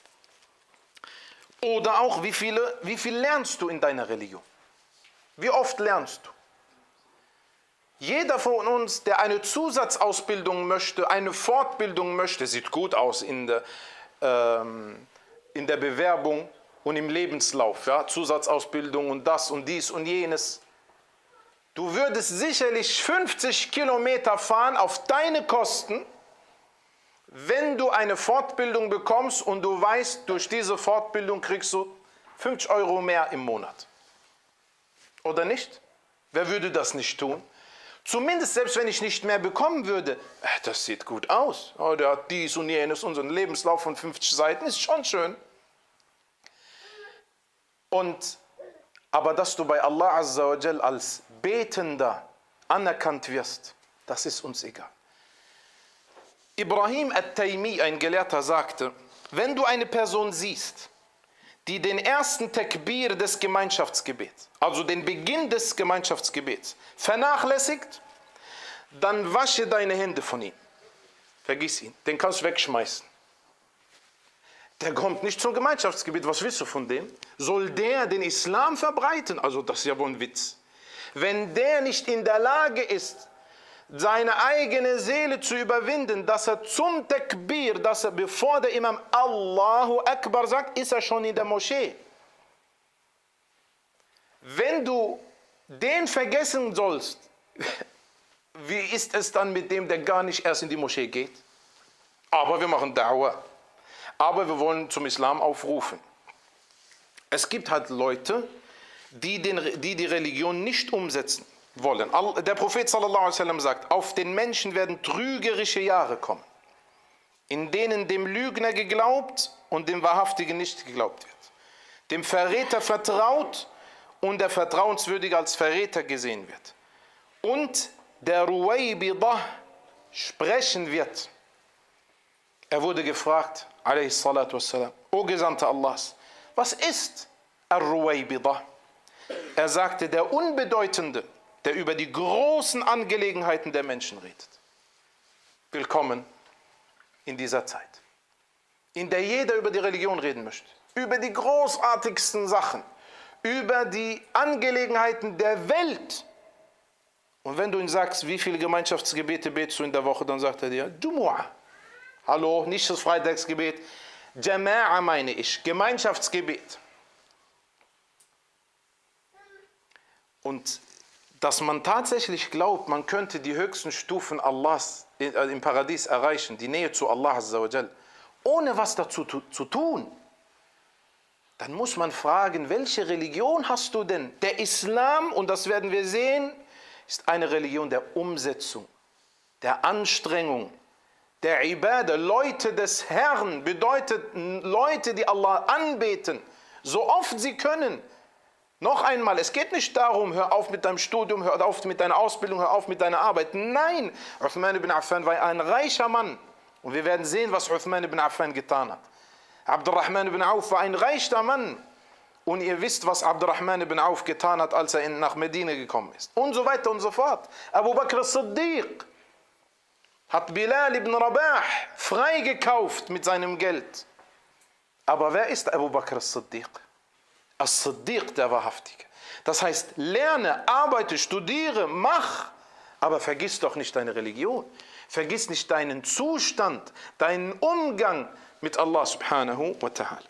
Oder auch, wie, viele, wie viel lernst du in deiner Religion? Wie oft lernst du? Jeder von uns, der eine Zusatzausbildung möchte, eine Fortbildung möchte, sieht gut aus in der, ähm, in der Bewerbung und im Lebenslauf. Ja? Zusatzausbildung und das und dies und jenes. Du würdest sicherlich fünfzig Kilometer fahren auf deine Kosten, wenn du eine Fortbildung bekommst und du weißt, durch diese Fortbildung kriegst du fünfzig Euro mehr im Monat. Oder nicht? Wer würde das nicht tun? Zumindest selbst wenn ich nicht mehr bekommen würde, äh, das sieht gut aus. Oh, der hat dies und jenes und so einen Lebenslauf von fünfzig Seiten, ist schon schön. Und, aber dass du bei Allah Azza wa Jal als Betender anerkannt wirst, das ist uns egal. Ibrahim at-Taymi, ein Gelehrter, sagte, wenn du eine Person siehst, die den ersten Takbir des Gemeinschaftsgebets, also den Beginn des Gemeinschaftsgebets, vernachlässigt, dann wasche deine Hände von ihm. Vergiss ihn, den kannst du wegschmeißen. Der kommt nicht zum Gemeinschaftsgebet, was willst du von dem? Soll der den Islam verbreiten? Also das ist ja wohl ein Witz. Wenn der nicht in der Lage ist, seine eigene Seele zu überwinden, dass er zum Takbir, dass er bevor der Imam Allahu Akbar sagt, ist er schon in der Moschee. Wenn du den vergessen sollst, wie ist es dann mit dem, der gar nicht erst in die Moschee geht? Aber wir machen Da'wah. Aber wir wollen zum Islam aufrufen. Es gibt halt Leute, die, den, die die Religion nicht umsetzen wollen. Der Prophet sallallahu alaihi wasallam sagt, auf den Menschen werden trügerische Jahre kommen, in denen dem Lügner geglaubt und dem Wahrhaftigen nicht geglaubt wird. Dem Verräter vertraut und der Vertrauenswürdige als Verräter gesehen wird. Und der Ruwaybidah sprechen wird. Er wurde gefragt, alaihi salatu wassalam, O Gesandter Allahs, was ist Ar-Ruwaybidah? Er sagte, der Unbedeutende, der über die großen Angelegenheiten der Menschen redet. Willkommen in dieser Zeit, in der jeder über die Religion reden möchte, über die großartigsten Sachen, über die Angelegenheiten der Welt. Und wenn du ihn sagst, wie viele Gemeinschaftsgebete betest du in der Woche, dann sagt er dir, Jumu'ah. Hallo, nicht das Freitagsgebet. Jama'a meine ich, Gemeinschaftsgebet. Und dass man tatsächlich glaubt, man könnte die höchsten Stufen Allahs im Paradies erreichen, die Nähe zu Allah Azza wa Jal, ohne was dazu zu tun, dann muss man fragen, welche Religion hast du denn? Der Islam, und das werden wir sehen, ist eine Religion der Umsetzung, der Anstrengung, der Ibadah, Leute des Herrn, bedeutet Leute, die Allah anbeten, so oft sie können. Noch einmal, es geht nicht darum, hör auf mit deinem Studium, hör auf mit deiner Ausbildung, hör auf mit deiner Arbeit. Nein, Uthman ibn Affan war ein reicher Mann. Und wir werden sehen, was Uthman ibn Affan getan hat. Abdurrahman ibn Auf war ein reicher Mann. Und ihr wisst, was Abdurrahman ibn Auf getan hat, als er nach Medina gekommen ist. Und so weiter und so fort. Abu Bakr as-Siddiq hat Bilal ibn Rabah freigekauft mit seinem Geld. Aber wer ist Abu Bakr as-Siddiq? As-Siddiq, der Wahrhaftige. Das heißt, lerne, arbeite, studiere, mach, aber vergiss doch nicht deine Religion. Vergiss nicht deinen Zustand, deinen Umgang mit Allah subhanahu wa ta'ala.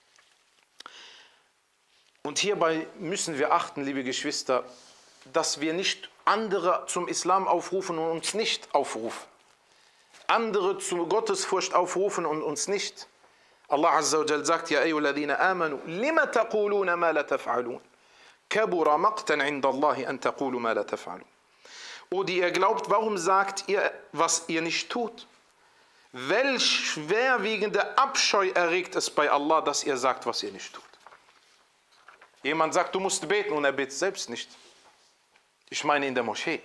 Und hierbei müssen wir achten, liebe Geschwister, dass wir nicht andere zum Islam aufrufen und uns nicht aufrufen. Andere zu Gottesfurcht aufrufen und uns nicht. Allah Azza wa Jal sagt, ja ayyuhalladhina amanu, lima taquluna ma la taf'alun. Kabura maqtan 'inda Allahi an taqulu ma la taf'alun. O die ihr glaubt, warum sagt ihr, was ihr nicht tut? Welch schwerwiegende Abscheu erregt es bei Allah, dass ihr sagt, was ihr nicht tut. Jemand sagt, du musst beten und er betet selbst nicht. Ich meine in der Moschee.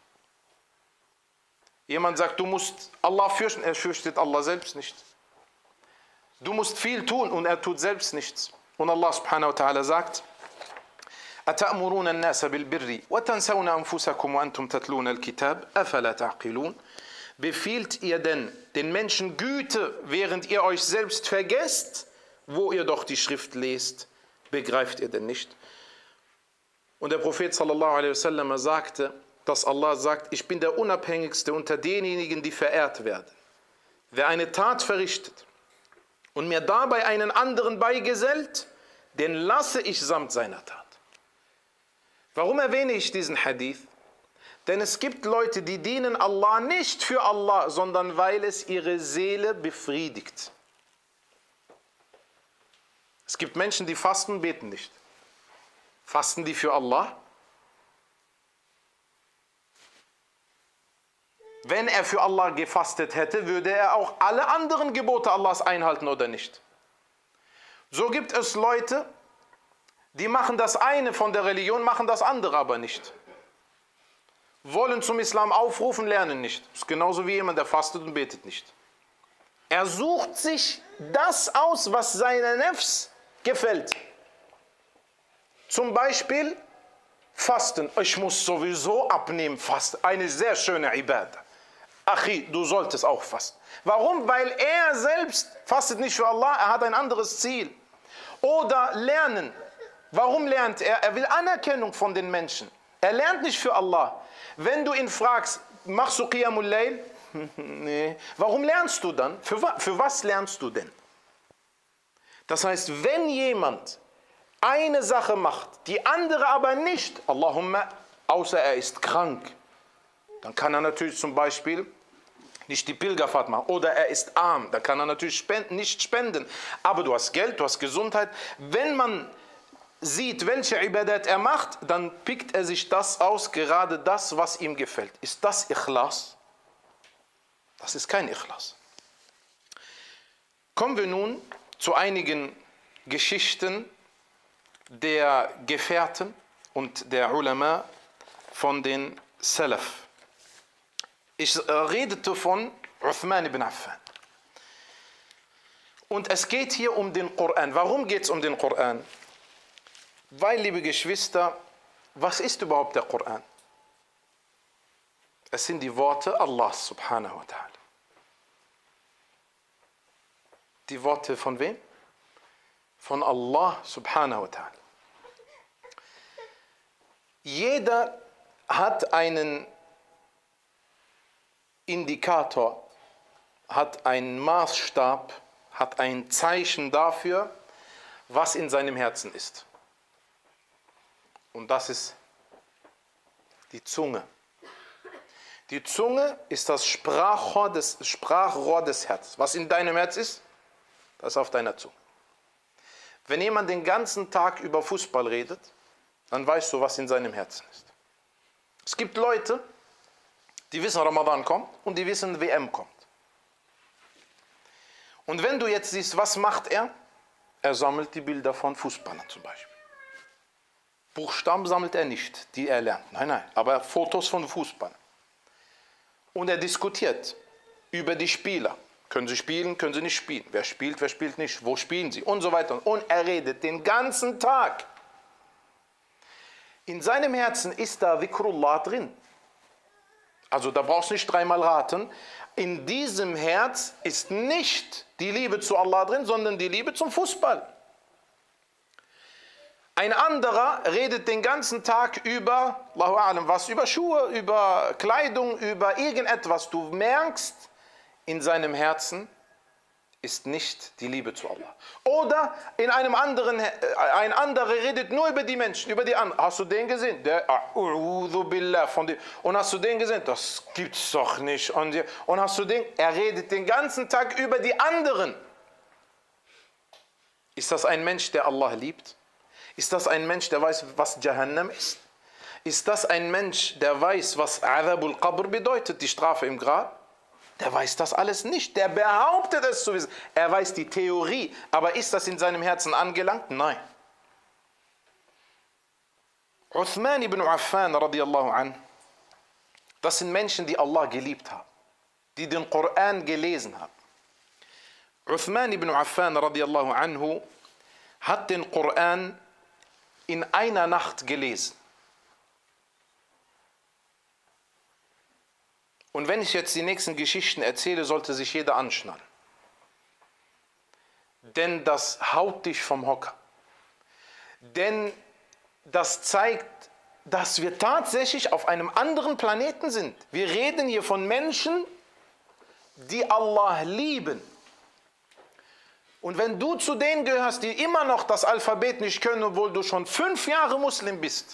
Jemand sagt, du musst Allah fürchten, er fürchtet Allah selbst nicht. Du musst viel tun und er tut selbst nichts. Und Allah subhanahu wa ta'ala sagt, أَتَأْمُرُونَ النَّاسَ بِالْبِرِّ وَتَنْسَوْنَ أَنفُسَكُمْ وَأَنْتُمْ تَتْلُونَ الْكِتَابَ أَفَلَا تَعْقِلُونَ. Befiehlt ihr denn den Menschen Güte, während ihr euch selbst vergesst, wo ihr doch die Schrift lest? Begreift ihr denn nicht? Und der Prophet sallallahu alaihi wasallam sagte, dass Allah sagt, ich bin der Unabhängigste unter denjenigen, die verehrt werden. Wer eine Tat verrichtet und mir dabei einen anderen beigesellt, den lasse ich samt seiner Tat. Warum erwähne ich diesen Hadith? Denn es gibt Leute, die dienen Allah nicht für Allah, sondern weil es ihre Seele befriedigt. Es gibt Menschen, die fasten, beten nicht. Fasten die für Allah? Wenn er für Allah gefastet hätte, würde er auch alle anderen Gebote Allahs einhalten oder nicht? So gibt es Leute, die machen das eine von der Religion, machen das andere aber nicht. Wollen zum Islam aufrufen, lernen nicht. Das ist genauso wie jemand, der fastet und betet nicht. Er sucht sich das aus, was seiner Nefs gefällt. Zum Beispiel Fasten. Ich muss sowieso abnehmen, fasten. Eine sehr schöne Ibadah. Achi, du solltest auch fasten. Warum? Weil er selbst fastet nicht für Allah, er hat ein anderes Ziel. Oder lernen. Warum lernt er? Er will Anerkennung von den Menschen. Er lernt nicht für Allah. Wenn du ihn fragst, machst du Qiyamul Layl? Nee. Warum lernst du dann? Für, für was lernst du denn? Das heißt, wenn jemand eine Sache macht, die andere aber nicht, Allahumma, außer er ist krank, dann kann er natürlich zum Beispiel nicht die Pilgerfahrt machen. Oder er ist arm, da kann er natürlich spenden, nicht spenden. Aber du hast Geld, du hast Gesundheit. Wenn man sieht, welche Ibadat er macht, dann pickt er sich das aus, gerade das, was ihm gefällt. Ist das Ikhlas? Das ist kein Ikhlas. Kommen wir nun zu einigen Geschichten der Gefährten und der Ulama von den Salaf. Ich redete von Uthman ibn Affan. Und es geht hier um den Koran. Warum geht es um den Koran? Weil, liebe Geschwister, was ist überhaupt der Koran? Es sind die Worte Allahs subhanahu wa ta'ala. Die Worte von wem? Von Allah subhanahu wa ta'ala. Jeder hat einen Indikator, hat einen Maßstab, hat ein Zeichen dafür, was in seinem Herzen ist. Und das ist die Zunge. Die Zunge ist das Sprachrohr des, Sprachrohr des Herzens. Was in deinem Herz ist, das ist auf deiner Zunge. Wenn jemand den ganzen Tag über Fußball redet, dann weißt du, was in seinem Herzen ist. Es gibt Leute, die wissen, Ramadan kommt und die wissen, W M kommt. Und wenn du jetzt siehst, was macht er? Er sammelt die Bilder von Fußballern zum Beispiel. Buchstaben sammelt er nicht, die er lernt. Nein, nein, aber Fotos von Fußballern. Und er diskutiert über die Spieler. Können sie spielen, können sie nicht spielen? Wer spielt, wer spielt nicht? Wo spielen sie? Und so weiter. Und er redet den ganzen Tag. In seinem Herzen ist da Dhikrullah drin. Also da brauchst du nicht dreimal raten. In diesem Herz ist nicht die Liebe zu Allah drin, sondern die Liebe zum Fußball. Ein anderer redet den ganzen Tag über, Allahu A'lam, was, über Schuhe, über Kleidung, über irgendetwas. Du merkst, in seinem Herzen ist nicht die Liebe zu Allah. Oder in einem anderen, ein anderer redet nur über die Menschen, über die anderen. Hast du den gesehen? Der, A'udhu billah, von dem. Und hast du den gesehen? Das gibt's doch nicht. Und, und hast du den? Er redet den ganzen Tag über die anderen. Ist das ein Mensch, der Allah liebt? Ist das ein Mensch, der weiß, was Jahannam ist? Ist das ein Mensch, der weiß, was Adhabul Qabr bedeutet, die Strafe im Grab? Der weiß das alles nicht. Der behauptet es zu wissen. Er weiß die Theorie. Aber ist das in seinem Herzen angelangt? Nein. Uthman ibn Affan radiallahu an, das sind Menschen, die Allah geliebt haben, die den Koran gelesen haben. Uthman ibn Affan radiallahu anhu hat den Koran in einer Nacht gelesen. Und wenn ich jetzt die nächsten Geschichten erzähle, sollte sich jeder anschnallen. Denn das haut dich vom Hocker. Denn das zeigt, dass wir tatsächlich auf einem anderen Planeten sind. Wir reden hier von Menschen, die Allah lieben. Und wenn du zu denen gehörst, die immer noch das Alphabet nicht können, obwohl du schon fünf Jahre Muslim bist,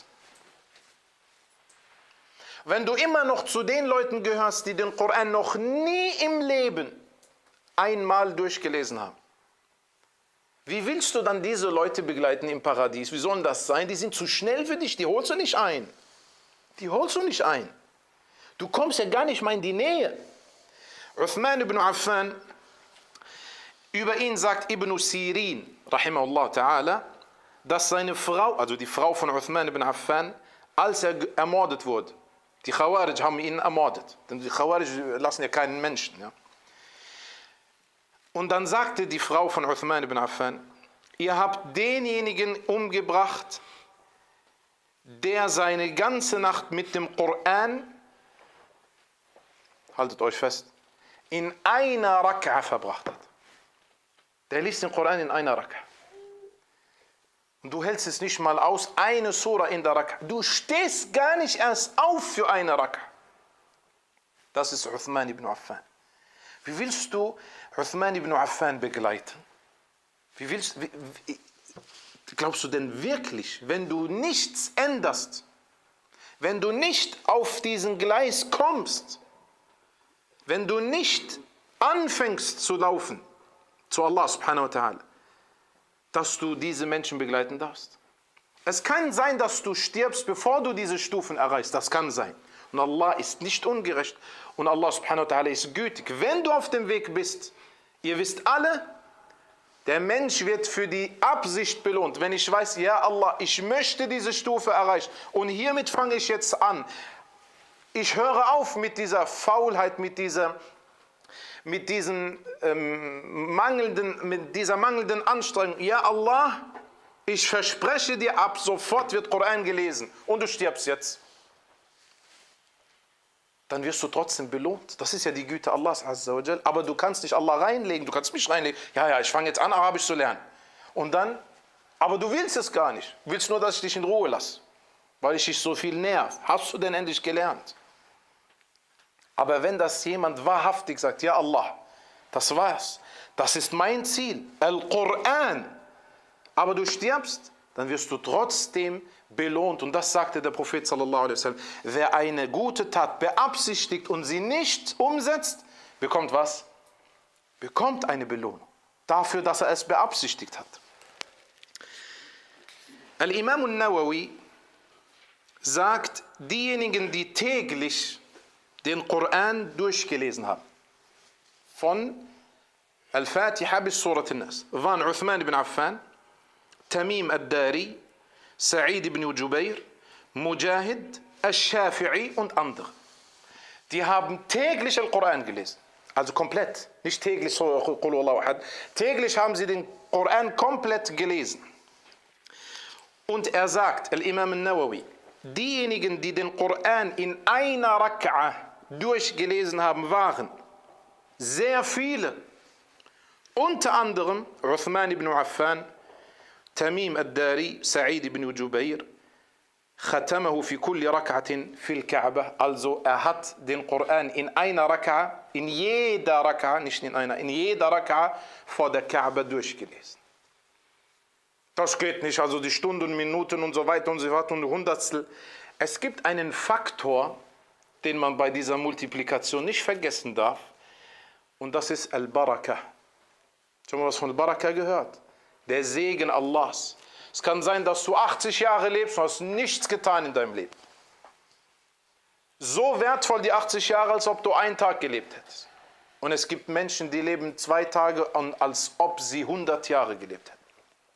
wenn du immer noch zu den Leuten gehörst, die den Koran noch nie im Leben einmal durchgelesen haben, wie willst du dann diese Leute begleiten im Paradies? Wie soll das sein? Die sind zu schnell für dich, die holst du nicht ein. Die holst du nicht ein. Du kommst ja gar nicht mal in die Nähe. Uthman ibn Affan, über ihn sagt Ibn Sirin, rahimahullah ta'ala, dass seine Frau, also die Frau von Uthman ibn Affan, als er ermordet wurde, die Khawarij haben ihn ermordet. Denn die Khawarij lassen ja keinen Menschen. Ja. Und dann sagte die Frau von Uthman ibn Affan, ihr habt denjenigen umgebracht, der seine ganze Nacht mit dem Koran, haltet euch fest, in einer Rak'a verbracht hat. Der liest den Koran in einer Rak'a. Und du hältst es nicht mal aus, eine Sura in der Rak'a. Du stehst gar nicht erst auf für eine Rak'a. Das ist Uthman ibn Affan. Wie willst du Uthman ibn Affan begleiten? Wie willst, wie, wie, glaubst du denn wirklich, wenn du nichts änderst, wenn du nicht auf diesen Gleis kommst, wenn du nicht anfängst zu laufen zu Allah subhanahu wa ta'ala, dass du diese Menschen begleiten darfst? Es kann sein, dass du stirbst, bevor du diese Stufen erreichst. Das kann sein. Und Allah ist nicht ungerecht. Und Allah subhanahu wa ta'ala ist gütig. Wenn du auf dem Weg bist, ihr wisst alle, der Mensch wird für die Absicht belohnt. Wenn ich weiß, ja Allah, ich möchte diese Stufe erreichen und hiermit fange ich jetzt an. Ich höre auf mit dieser Faulheit, mit dieser, mit diesen, ähm, mangelnden, mit dieser mangelnden Anstrengung. Ja Allah, ich verspreche dir, ab sofort wird Koran gelesen und du stirbst jetzt. Dann wirst du trotzdem belohnt. Das ist ja die Güte Allahs Azza wa Jal. Aber du kannst nicht Allah reinlegen, du kannst mich reinlegen. Ja, ja, ich fange jetzt an, Arabisch zu lernen. Und dann, aber du willst es gar nicht. Du willst nur, dass ich dich in Ruhe lasse, weil ich dich so viel nerv. Hast du denn endlich gelernt? Aber wenn das jemand wahrhaftig sagt, ja Allah, das war's, das ist mein Ziel, Al-Quran, aber du stirbst, dann wirst du trotzdem belohnt. Und das sagte der Prophet sallallahu alaihi wasallam. Wer eine gute Tat beabsichtigt und sie nicht umsetzt, bekommt was? Bekommt eine Belohnung. Dafür, dass er es beabsichtigt hat. Al-Imam al-Nawawi sagt, diejenigen, die täglich den Koran durchgelesen haben, von Al-Fatiha bis Surat An-Nas, waren Uthman ibn Affan, Tamim ad-Dari, Sa'id ibn Jubair, Mujahid, Al-Shafi'i und andere. Die haben täglich den Koran gelesen. Also komplett, nicht täglich, so, täglich haben sie den Koran komplett gelesen. Und er sagt, Al-Imam al-Nawawi, diejenigen, die den Koran in einer Rak'a durchgelesen haben, waren sehr viele. Unter anderem Uthman ibn Affan, Tamim ad-Dari, Sa'id ibn Jubair, Khatamahu fi kulli rak'atin fil Ka'bah. Also er hat den Koran in einer Rak'a, in jeder Rak'a, nicht in einer, in jeder Rak'a vor der Ka'bah durchgelesen. Das geht nicht, also die Stunden, Minuten und so weiter und so fort und Hundertstel. Es gibt einen Faktor, den man bei dieser Multiplikation nicht vergessen darf, und das ist Al-Barakah. Schon mal was von Al-Barakah gehört? Der Segen Allahs. Es kann sein, dass du achtzig Jahre lebst und hast nichts getan in deinem Leben. So wertvoll die achtzig Jahre, als ob du einen Tag gelebt hättest. Und es gibt Menschen, die leben zwei Tage, als ob sie hundert Jahre gelebt hätten.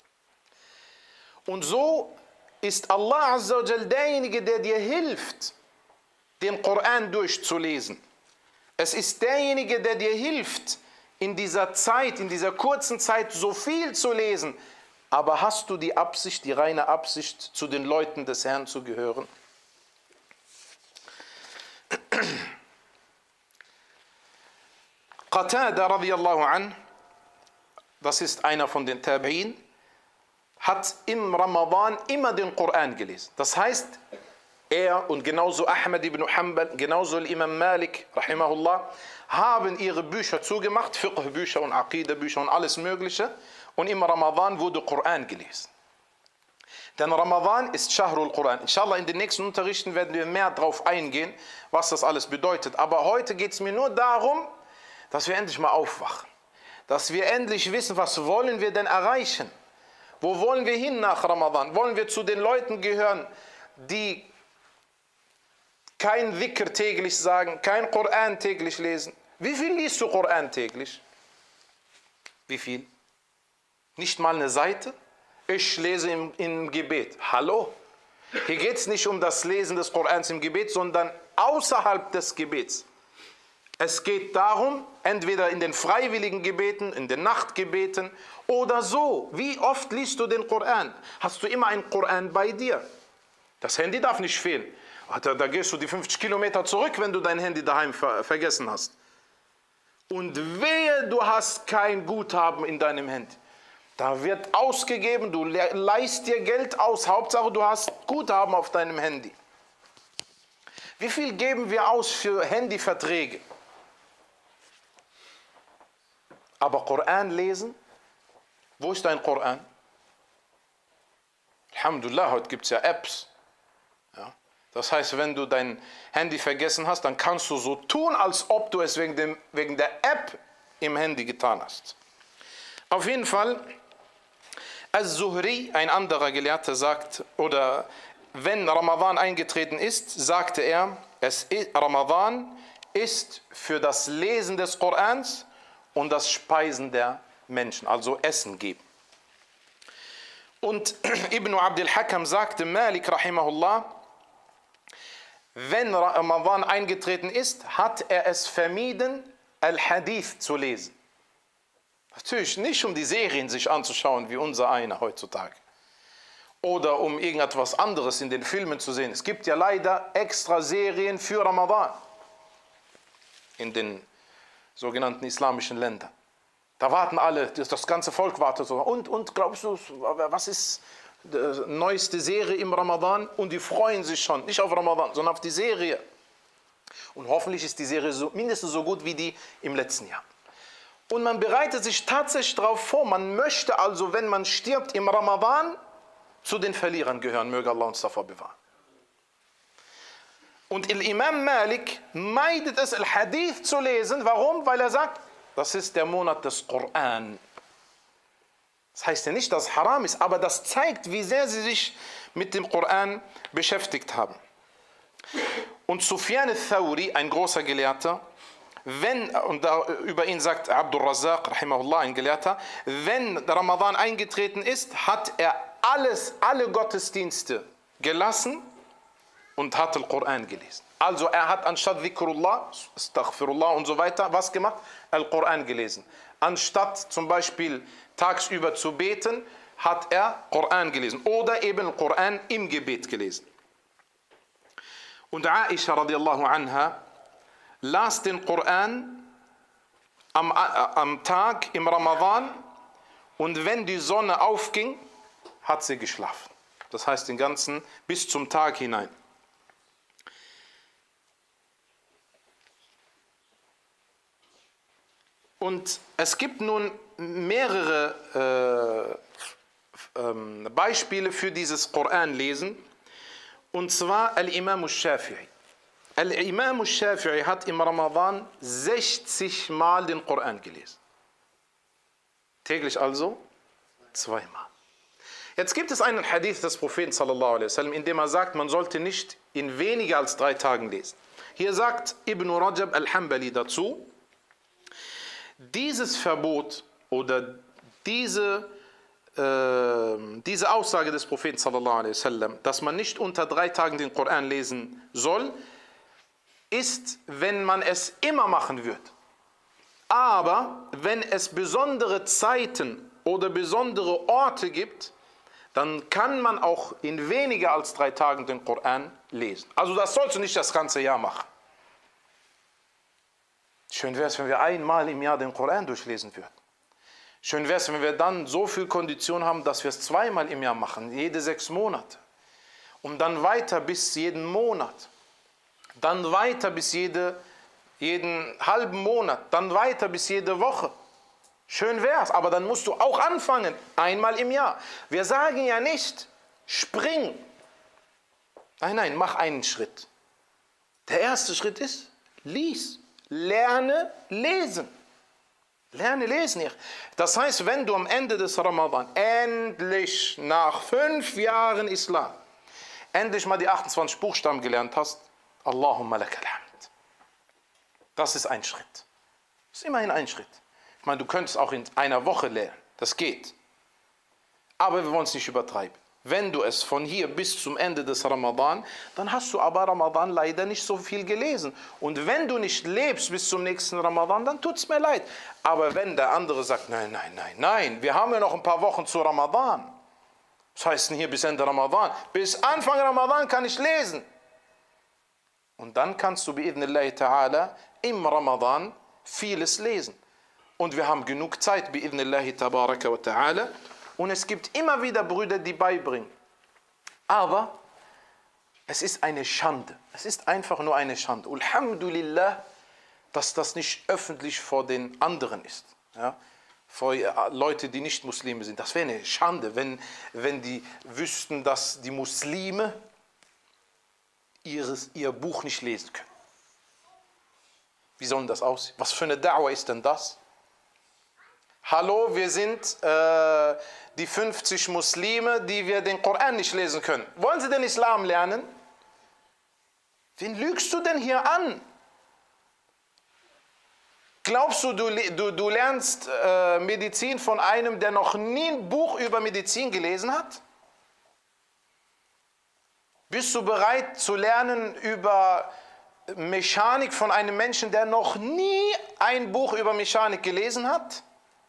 Und so ist Allah Azza wa Jal derjenige, der dir hilft, den Koran durchzulesen. Es ist derjenige, der dir hilft, in dieser Zeit, in dieser kurzen Zeit so viel zu lesen. Aber hast du die Absicht, die reine Absicht, zu den Leuten des Herrn zu gehören? Qatada radiyallahu an, das ist einer von den Tabi'in, hat im Ramadan immer den Koran gelesen. Das heißt, er und genauso Ahmad ibn Hanbal, genauso Imam Malik, rahimahullah, haben ihre Bücher zugemacht, Fiqh-Bücher und Aqidah-Bücher und alles Mögliche. Und im Ramadan wurde Koran gelesen. Denn Ramadan ist Shahrul Quran. Inshallah, in den nächsten Unterrichten werden wir mehr darauf eingehen, was das alles bedeutet. Aber heute geht es mir nur darum, dass wir endlich mal aufwachen. Dass wir endlich wissen, was wollen wir denn erreichen? Wo wollen wir hin nach Ramadan? Wollen wir zu den Leuten gehören, die kein Dhikr täglich sagen, kein Koran täglich lesen? Wie viel liest du Koran täglich? Wie viel? Nicht mal eine Seite? Ich lese im, im Gebet. Hallo? Hier geht es nicht um das Lesen des Korans im Gebet, sondern außerhalb des Gebets. Es geht darum, entweder in den freiwilligen Gebeten, in den Nachtgebeten oder so. Wie oft liest du den Koran? Hast du immer einen Koran bei dir? Das Handy darf nicht fehlen. Da, da gehst du die fünfzig Kilometer zurück, wenn du dein Handy daheim ver vergessen hast. Und wehe, du hast kein Guthaben in deinem Handy. Da wird ausgegeben, du leihst dir Geld aus, Hauptsache du hast Guthaben auf deinem Handy. Wie viel geben wir aus für Handyverträge? Aber Koran lesen? Wo ist dein Koran? Alhamdulillah, heute gibt es ja Apps. Ja? Das heißt, wenn du dein Handy vergessen hast, dann kannst du so tun, als ob du es wegen, dem, wegen der App im Handy getan hast. Auf jeden Fall, Az-Zuhri, ein anderer Gelehrter, sagt, oder wenn Ramadan eingetreten ist, sagte er, es ist, Ramadan ist für das Lesen des Korans und das Speisen der Menschen, also Essen geben. Und Ibn Abd al-Hakam sagte, Malik rahimahullah, wenn Ramadan eingetreten ist, hat er es vermieden, Al-Hadith zu lesen. Natürlich nicht, um die Serien sich anzuschauen, wie unser einer heutzutage. Oder um irgendetwas anderes in den Filmen zu sehen. Es gibt ja leider extra Serien für Ramadan in den sogenannten islamischen Ländern. Da warten alle, das ganze Volk wartet so. Und, und glaubst du, was ist die neueste Serie im Ramadan? Und die freuen sich schon, nicht auf Ramadan, sondern auf die Serie. Und hoffentlich ist die Serie so, mindestens so gut wie die im letzten Jahr. Und man bereitet sich tatsächlich darauf vor. Man möchte also, wenn man stirbt im Ramadan, zu den Verlierern gehören. Möge Allah uns davor bewahren. Und Imam Malik meidet es, Al-Hadith zu lesen. Warum? Weil er sagt, das ist der Monat des Koran. Das heißt ja nicht, dass es haram ist, aber das zeigt, wie sehr sie sich mit dem Koran beschäftigt haben. Und Sufyan al-Thawri, ein großer Gelehrter, wenn, und da, über ihn sagt Abdul Razzaq, rahimahullah, ein Gelehrter, wenn Ramadan eingetreten ist, hat er alles, alle Gottesdienste gelassen und hat den Koran gelesen. Also er hat anstatt Dhikrullah, Astaghfirullah und so weiter, was gemacht? Al-Koran gelesen. Anstatt zum Beispiel tagsüber zu beten, hat er Koran gelesen. Oder eben Koran im Gebet gelesen. Und Aisha radiallahu anha las den Koran am, am Tag im Ramadan und wenn die Sonne aufging, hat sie geschlafen. Das heißt den ganzen bis zum Tag hinein. Und es gibt nun mehrere äh, äh, Beispiele für dieses Koranlesen. Und zwar Al-Imam al-Shafi'i. Al-Imam al-Shafi'i hat im Ramadan sechzig Mal den Koran gelesen. Täglich also zweimal. Jetzt gibt es einen Hadith des Propheten sallallahu alaihi wasallam, in dem er sagt, man sollte nicht in weniger als drei Tagen lesen. Hier sagt Ibn Rajab al-Hanbali dazu, dieses Verbot oder diese, äh, diese Aussage des Propheten sallallahu alaihi wasallam, dass man nicht unter drei Tagen den Koran lesen soll, ist, wenn man es immer machen wird. Aber wenn es besondere Zeiten oder besondere Orte gibt, dann kann man auch in weniger als drei Tagen den Koran lesen. Also das sollst du nicht das ganze Jahr machen. Schön wäre es, wenn wir einmal im Jahr den Koran durchlesen würden. Schön wäre es, wenn wir dann so viel Kondition haben, dass wir es zweimal im Jahr machen, jede sechs Monate. Und dann weiter bis jeden Monat. Dann weiter bis jede, jeden halben Monat. Dann weiter bis jede Woche. Schön wäre es, aber dann musst du auch anfangen, einmal im Jahr. Wir sagen ja nicht, spring. Nein, nein, mach einen Schritt. Der erste Schritt ist, lies. Lerne lesen. Lerne lesen. Das heißt, wenn du am Ende des Ramadan endlich nach fünf Jahren Islam endlich mal die achtundzwanzig Buchstaben gelernt hast, Allahumma lakal hamd. Das ist ein Schritt. Das ist immerhin ein Schritt. Ich meine, du könntest auch in einer Woche lernen. Das geht. Aber wir wollen es nicht übertreiben. Wenn du es von hier bis zum Ende des Ramadan, dann hast du aber Ramadan leider nicht so viel gelesen. Und wenn du nicht lebst bis zum nächsten Ramadan, dann tut es mir leid. Aber wenn der andere sagt, nein, nein, nein, nein, wir haben ja noch ein paar Wochen zu Ramadan. Was heißt denn hier bis Ende Ramadan? Bis Anfang Ramadan kann ich lesen. Und dann kannst du bi'idhnillahi ta'ala im Ramadan vieles lesen. Und wir haben genug Zeit bi'idhnillahi tabaraka wa ta'ala. Und es gibt immer wieder Brüder, die beibringen. Aber es ist eine Schande. Es ist einfach nur eine Schande. Alhamdulillah, dass das nicht öffentlich vor den anderen ist. Ja? Vor Leute, die nicht Muslime sind. Das wäre eine Schande, wenn, wenn die wüssten, dass die Muslime ihres, ihr Buch nicht lesen können. Wie soll das aussehen? Was für eine Da'wah ist denn das? Hallo, wir sind äh, die fünfzig Muslime, die wir den Koran nicht lesen können. Wollen Sie den Islam lernen? Wen lügst du denn hier an? Glaubst du, du, du, du lernst äh, Medizin von einem, der noch nie ein Buch über Medizin gelesen hat? Bist du bereit zu lernen über Mechanik von einem Menschen, der noch nie ein Buch über Mechanik gelesen hat?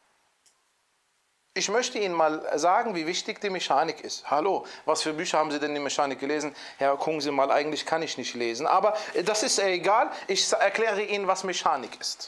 Ich möchte Ihnen mal sagen, wie wichtig die Mechanik ist. Hallo, was für Bücher haben Sie denn in Mechanik gelesen? Herr, gucken Sie mal, eigentlich kann ich nicht lesen. Aber das ist egal, ich erkläre Ihnen, was Mechanik ist.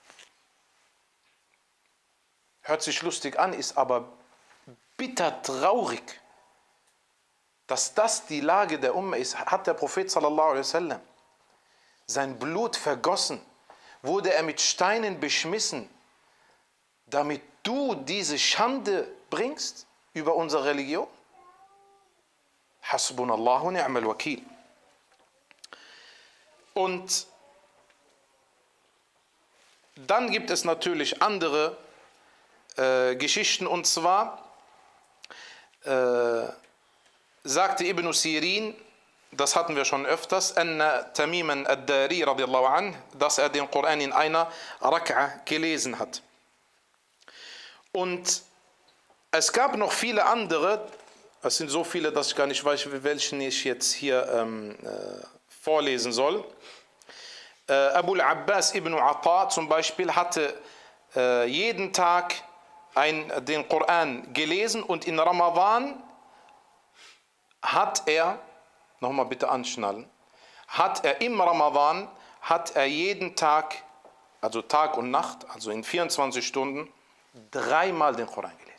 Hört sich lustig an, ist aber bitter traurig. Dass das die Lage der Umma ist, hat der Prophet sallallahu alaihi wasallam sein Blut vergossen, wurde er mit Steinen beschmissen, damit du diese Schande bringst über unsere Religion? Hasbunallahu ni'mal wakil. Und dann gibt es natürlich andere äh, Geschichten, und zwar äh, sagte Ibn Sirin, das hatten wir schon öfters, anna Tamiman ad-Dari radiyallahu anh, dass er den Koran in einer Rak'a gelesen hat. Und es gab noch viele andere, es sind so viele, dass ich gar nicht weiß, welchen ich jetzt hier ähm, äh, vorlesen soll. Äh, Abu al-Abbas ibn Ata zum Beispiel hatte äh, jeden Tag ein, den Koran gelesen und in Ramadan hat er, nochmal bitte anschnallen, hat er im Ramadan, hat er jeden Tag, also Tag und Nacht, also in vierundzwanzig Stunden, dreimal den Koran gelesen.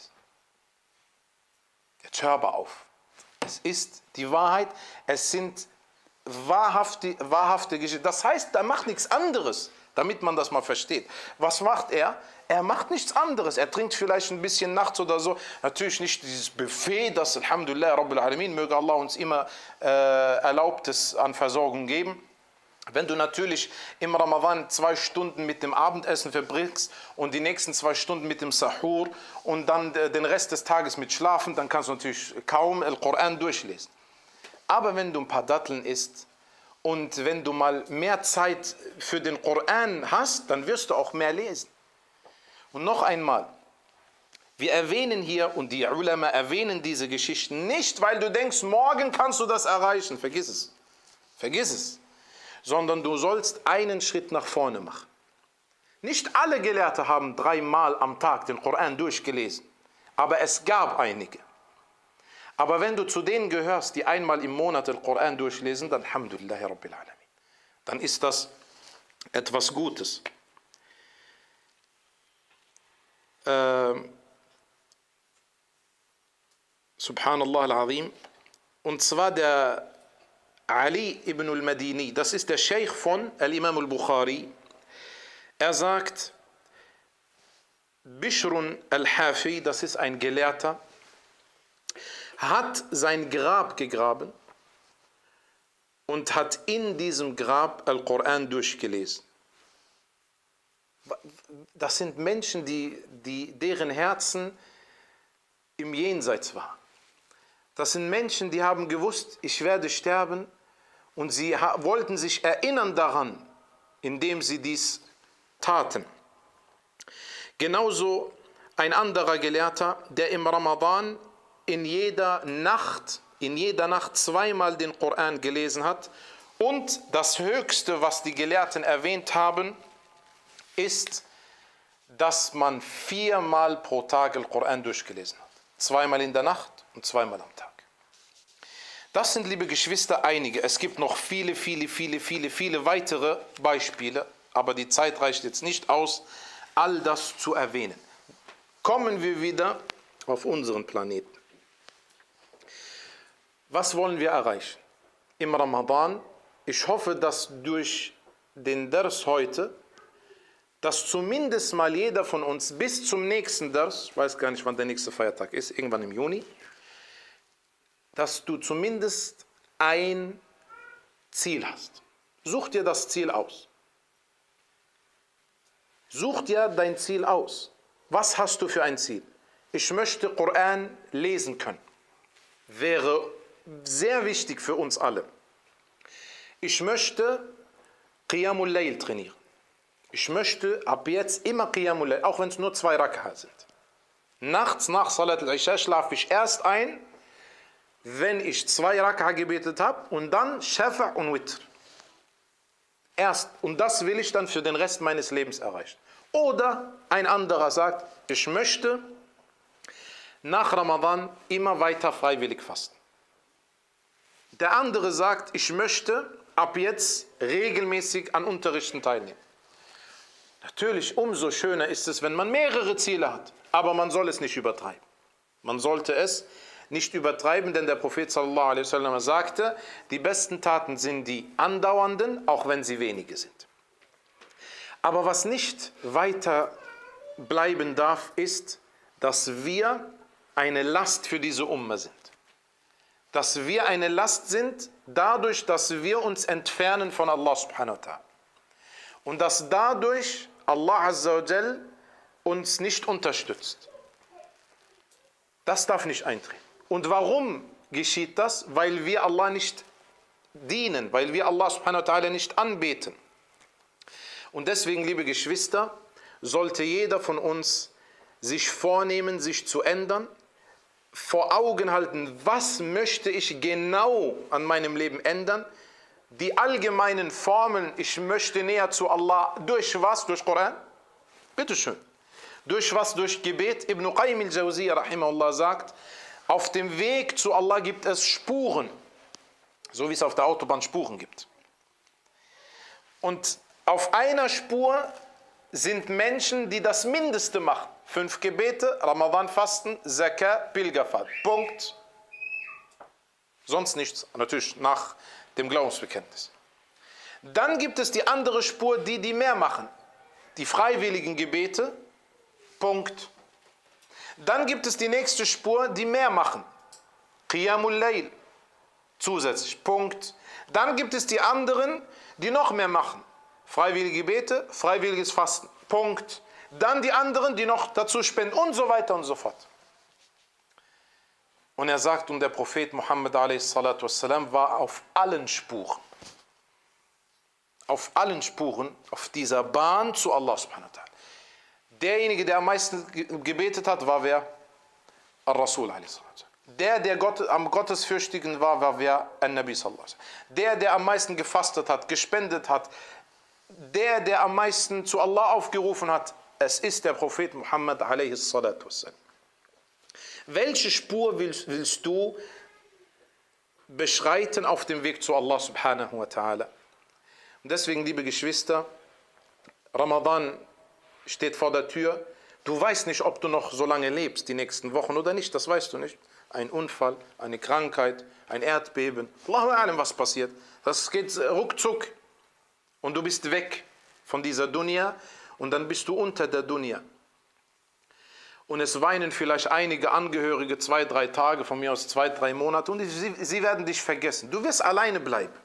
Jetzt hör aber auf. Es ist die Wahrheit, es sind wahrhafte, wahrhafte Geschichten. Das heißt, er macht nichts anderes, damit man das mal versteht. Was macht er? Er macht nichts anderes. Er trinkt vielleicht ein bisschen nachts oder so. Natürlich nicht dieses Buffet, das, Alhamdulillah, Rabbil Alamin, möge Allah uns immer äh, Erlaubtes an Versorgung geben. Wenn du natürlich im Ramadan zwei Stunden mit dem Abendessen verbringst und die nächsten zwei Stunden mit dem Sahur und dann den Rest des Tages mit Schlafen, dann kannst du natürlich kaum den Koran durchlesen. Aber wenn du ein paar Datteln isst und wenn du mal mehr Zeit für den Koran hast, dann wirst du auch mehr lesen. Und noch einmal, wir erwähnen hier, und die Ulama erwähnen diese Geschichten nicht, weil du denkst, morgen kannst du das erreichen. Vergiss es. Vergiss es. Sondern du sollst einen Schritt nach vorne machen. Nicht alle Gelehrte haben dreimal am Tag den Koran durchgelesen, aber es gab einige. Aber wenn du zu denen gehörst, die einmal im Monat den Koran durchlesen, dann Alhamdulillah Rabbil Alamin. Dann ist das etwas Gutes. Ähm, Subhanallah al-Azim. Und zwar der Ali ibn al-Madini, das ist der Scheich von al-Imam al-Bukhari. Er sagt, Bishrun al-Hafi, das ist ein Gelehrter, hat sein Grab gegraben und hat in diesem Grab Al-Koran durchgelesen. Das sind Menschen, die, die, deren Herzen im Jenseits waren. Das sind Menschen, die haben gewusst, ich werde sterben, und sie wollten sich erinnern daran, indem sie dies taten. Genauso ein anderer Gelehrter, der im Ramadan in jeder Nacht, in jeder Nacht zweimal den Koran gelesen hat. Und das Höchste, was die Gelehrten erwähnt haben, ist, dass man viermal pro Tag den Koran durchgelesen hat. Zweimal in der Nacht und zweimal am Tag. Das sind, liebe Geschwister, einige. Es gibt noch viele, viele, viele, viele, viele weitere Beispiele, aber die Zeit reicht jetzt nicht aus, all das zu erwähnen. Kommen wir wieder auf unseren Planeten. Was wollen wir erreichen? Im Ramadan, ich hoffe, dass durch den Dars heute, dass zumindest mal jeder von uns bis zum nächsten Dars, ich weiß gar nicht, wann der nächste Feiertag ist, irgendwann im Juni, dass du zumindest ein Ziel hast. Such dir das Ziel aus. Such dir dein Ziel aus. Was hast du für ein Ziel? Ich möchte Koran lesen können. Wäre sehr wichtig für uns alle. Ich möchte Qiyamul Layl trainieren. Ich möchte ab jetzt immer Qiyamul Layl, auch wenn es nur zwei Rak'a sind. Nachts nach Salat al-Isha schlafe ich erst ein, wenn ich zwei Rak'a gebetet habe, und dann Shafa' und Witr. Erst, und das will ich dann für den Rest meines Lebens erreichen. Oder ein anderer sagt, ich möchte nach Ramadan immer weiter freiwillig fasten. Der andere sagt, ich möchte ab jetzt regelmäßig an Unterrichten teilnehmen. Natürlich, umso schöner ist es, wenn man mehrere Ziele hat, aber man soll es nicht übertreiben. Man sollte es nicht übertreiben, denn der Prophet sallallahu alaihi wasallam sagte, die besten Taten sind die andauernden, auch wenn sie wenige sind. Aber was nicht weiter bleiben darf, ist, dass wir eine Last für diese Umma sind. Dass wir eine Last sind, dadurch, dass wir uns entfernen von Allah subhanahu wa ta'ala. Und dass dadurch Allah azza wa jal uns nicht unterstützt. Das darf nicht eintreten. Und warum geschieht das? Weil wir Allah nicht dienen, weil wir Allah subhanahu wa ta'ala nicht anbeten. Und deswegen, liebe Geschwister, sollte jeder von uns sich vornehmen, sich zu ändern, vor Augen halten, was möchte ich genau an meinem Leben ändern. Die allgemeinen Formeln, ich möchte näher zu Allah, durch was? Durch Koran? Bitteschön. Durch was? Durch Gebet? Ibn Qayyim al-Jawziyya rahimahullah sagt, auf dem Weg zu Allah gibt es Spuren, so wie es auf der Autobahn Spuren gibt. Und auf einer Spur sind Menschen, die das Mindeste machen. Fünf Gebete, Ramadan-Fasten, Zakat, Pilgerfahrt. Punkt. Sonst nichts, natürlich nach dem Glaubensbekenntnis. Dann gibt es die andere Spur, die die mehr machen. Die freiwilligen Gebete. Punkt. Dann gibt es die nächste Spur, die mehr machen. Qiyamul Layl. Zusätzlich. Punkt. Dann gibt es die anderen, die noch mehr machen. Freiwillige Gebete, freiwilliges Fasten. Punkt. Dann die anderen, die noch dazu spenden und so weiter und so fort. Und er sagt, und der Prophet Muhammad a s. war auf allen Spuren. Auf allen Spuren, auf dieser Bahn zu Allah subhanahu wa ta'ala. Derjenige, der am meisten gebetet hat, war wer? Al-Rasul a s. Der, der Gott, am Gottesfürchtigen war, war wer? Al-Nabi sallallahu alaihi wasallam. Der, der am meisten gefastet hat, gespendet hat, der, der am meisten zu Allah aufgerufen hat, es ist der Prophet Muhammad a.s. Welche Spur willst, willst du beschreiten auf dem Weg zu Allah subhanahu wa ta'ala? Und deswegen, liebe Geschwister, Ramadan steht vor der Tür. Du weißt nicht, ob du noch so lange lebst, die nächsten Wochen oder nicht, das weißt du nicht. Ein Unfall, eine Krankheit, ein Erdbeben, Allahu a'lam, was passiert. Das geht ruckzuck und du bist weg von dieser Dunya und dann bist du unter der Dunya. Und es weinen vielleicht einige Angehörige zwei, drei Tage, von mir aus zwei, drei Monate und sie, sie werden dich vergessen. Du wirst alleine bleiben.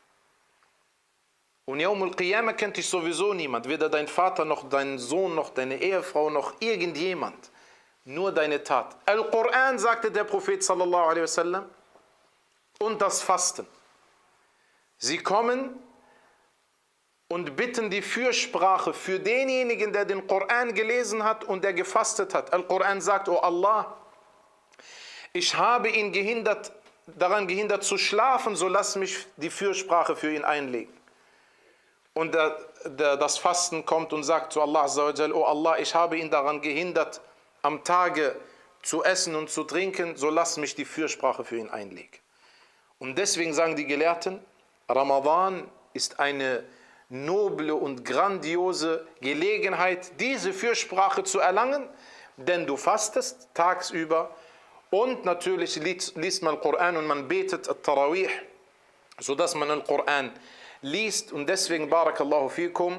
Und Yawm al-Qiyamah kennt dich sowieso niemand, weder dein Vater noch dein Sohn noch deine Ehefrau noch irgendjemand. Nur deine Tat. Al-Quran, sagte der Prophet sallallahu alaihi wasallam, und das Fasten. Sie kommen und bitten die Fürsprache für denjenigen, der den Koran gelesen hat und der gefastet hat. Al-Quran sagt, oh Allah, ich habe ihn gehindert, daran gehindert zu schlafen, so lass mich die Fürsprache für ihn einlegen. Und der, der, das Fasten kommt und sagt zu Allah, oh Allah, ich habe ihn daran gehindert, am Tage zu essen und zu trinken, so lass mich die Fürsprache für ihn einlegen. Und deswegen sagen die Gelehrten, Ramadan ist eine noble und grandiose Gelegenheit, diese Fürsprache zu erlangen, denn du fastest tagsüber und natürlich liest, liest man Koran und man betet At-Tarawih, sodass man den Koran liest. Und deswegen, Barakallahu fikum,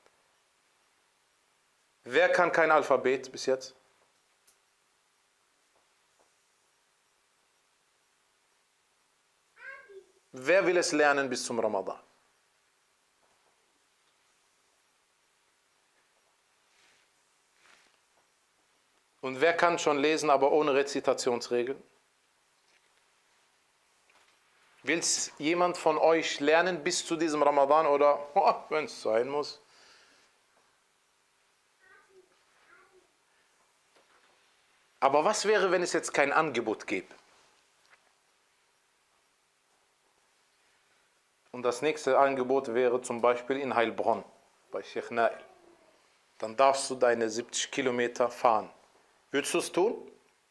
wer kann kein Alphabet bis jetzt? Wer will es lernen bis zum Ramadan? Und wer kann schon lesen, aber ohne Rezitationsregeln? Will es jemand von euch lernen bis zu diesem Ramadan oder, oh, wenn es sein muss? Aber was wäre, wenn es jetzt kein Angebot gäbe? Und das nächste Angebot wäre zum Beispiel in Heilbronn, bei Sheikh Nail. Dann darfst du deine siebzig Kilometer fahren. Würdest du es tun?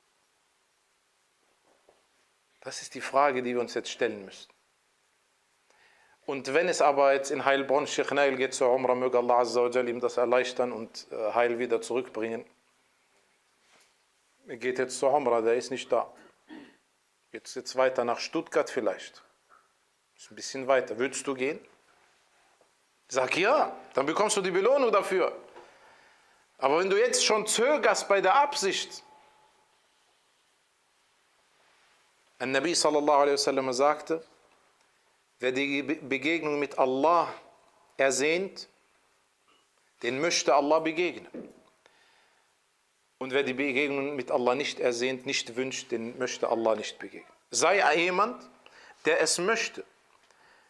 Das ist die Frage, die wir uns jetzt stellen müssen. Und wenn es aber jetzt in Heilbronn, Sheikh Nail geht zur Umrah, möge Allah Azza wa Jal ihm das erleichtern und Heil wieder zurückbringen. Er geht jetzt zur Umrah, der ist nicht da. Jetzt jetzt weiter nach Stuttgart vielleicht. Ist ein bisschen weiter. Würdest du gehen? Sag ja, dann bekommst du die Belohnung dafür. Aber wenn du jetzt schon zögerst bei der Absicht, An-Nabi sallallahu alaihi wasallam sagte, wer die Begegnung mit Allah ersehnt, den möchte Allah begegnen. Und wer die Begegnung mit Allah nicht ersehnt, nicht wünscht, den möchte Allah nicht begegnen. Sei jemand, der es möchte,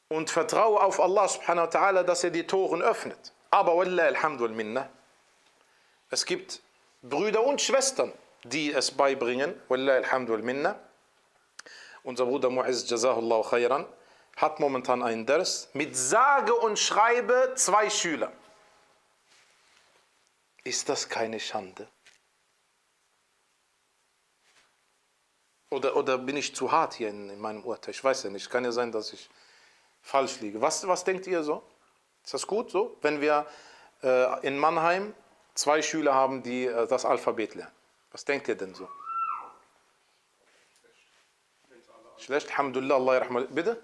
und vertraue auf Allah subhanahu wa ta'ala, dass er die Toren öffnet. Aber wallah alhamdu wal minna, es gibt Brüder und Schwestern, die es beibringen. Wallah alhamdu wal minna. Unser Bruder Mu'izz, jazahullahu khairan, hat momentan einen Ders mit sage und schreibe zwei Schüler. Ist das keine Schande? Oder, oder bin ich zu hart hier in, in meinem Urteil? Ich weiß ja nicht. Kann ja sein, dass ich falsch liege. Was, was denkt ihr so? Ist das gut so, wenn wir äh, in Mannheim zwei Schüler haben, die äh, das Alphabet lernen? Was denkt ihr denn so? Schlecht? Alhamdulillah, Allah yarhamah. Bitte?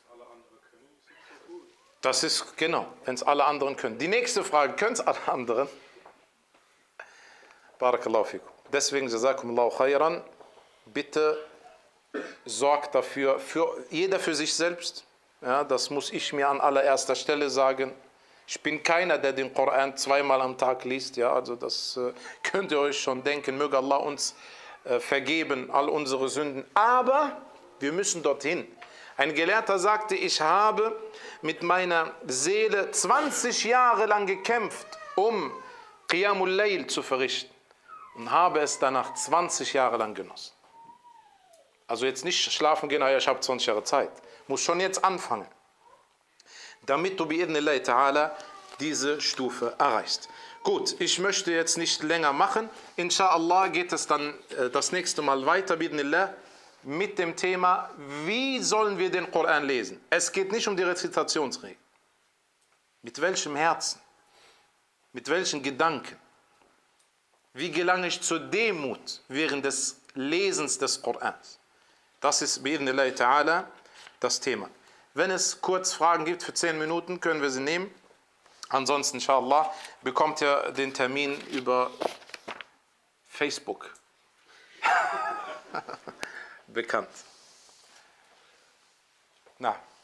Das ist, genau, wenn es alle anderen können. Die nächste Frage, können es alle anderen? Barakallahu fikum. Deswegen, jazakumullahu khairan, bitte sorgt dafür, für, jeder für sich selbst. Ja, das muss ich mir an allererster Stelle sagen. Ich bin keiner, der den Koran zweimal am Tag liest. Ja, also das äh, könnt ihr euch schon denken. Möge Allah uns äh, vergeben, all unsere Sünden. Aber wir müssen dorthin. Ein Gelehrter sagte, ich habe mit meiner Seele zwanzig Jahre lang gekämpft, um Qiyamul Layl zu verrichten. Und habe es danach zwanzig Jahre lang genossen. Also jetzt nicht schlafen gehen, ich habe zwanzig Jahre Zeit. Muss schon jetzt anfangen. Damit du bi'idhnillahi ta'ala diese Stufe erreichst. Gut, ich möchte jetzt nicht länger machen. Inshallah geht es dann äh, das nächste Mal weiter, bi'idhnillah, mit dem Thema, wie sollen wir den Koran lesen? Es geht nicht um die Rezitationsregel. Mit welchem Herzen? Mit welchen Gedanken? Wie gelange ich zur Demut während des Lesens des Korans? Das ist bi'idhnillahi ta'ala das Thema. Wenn es kurz Fragen gibt für zehn Minuten, können wir sie nehmen. Ansonsten, inshallah, bekommt ihr den Termin über Facebook bekannt. Na.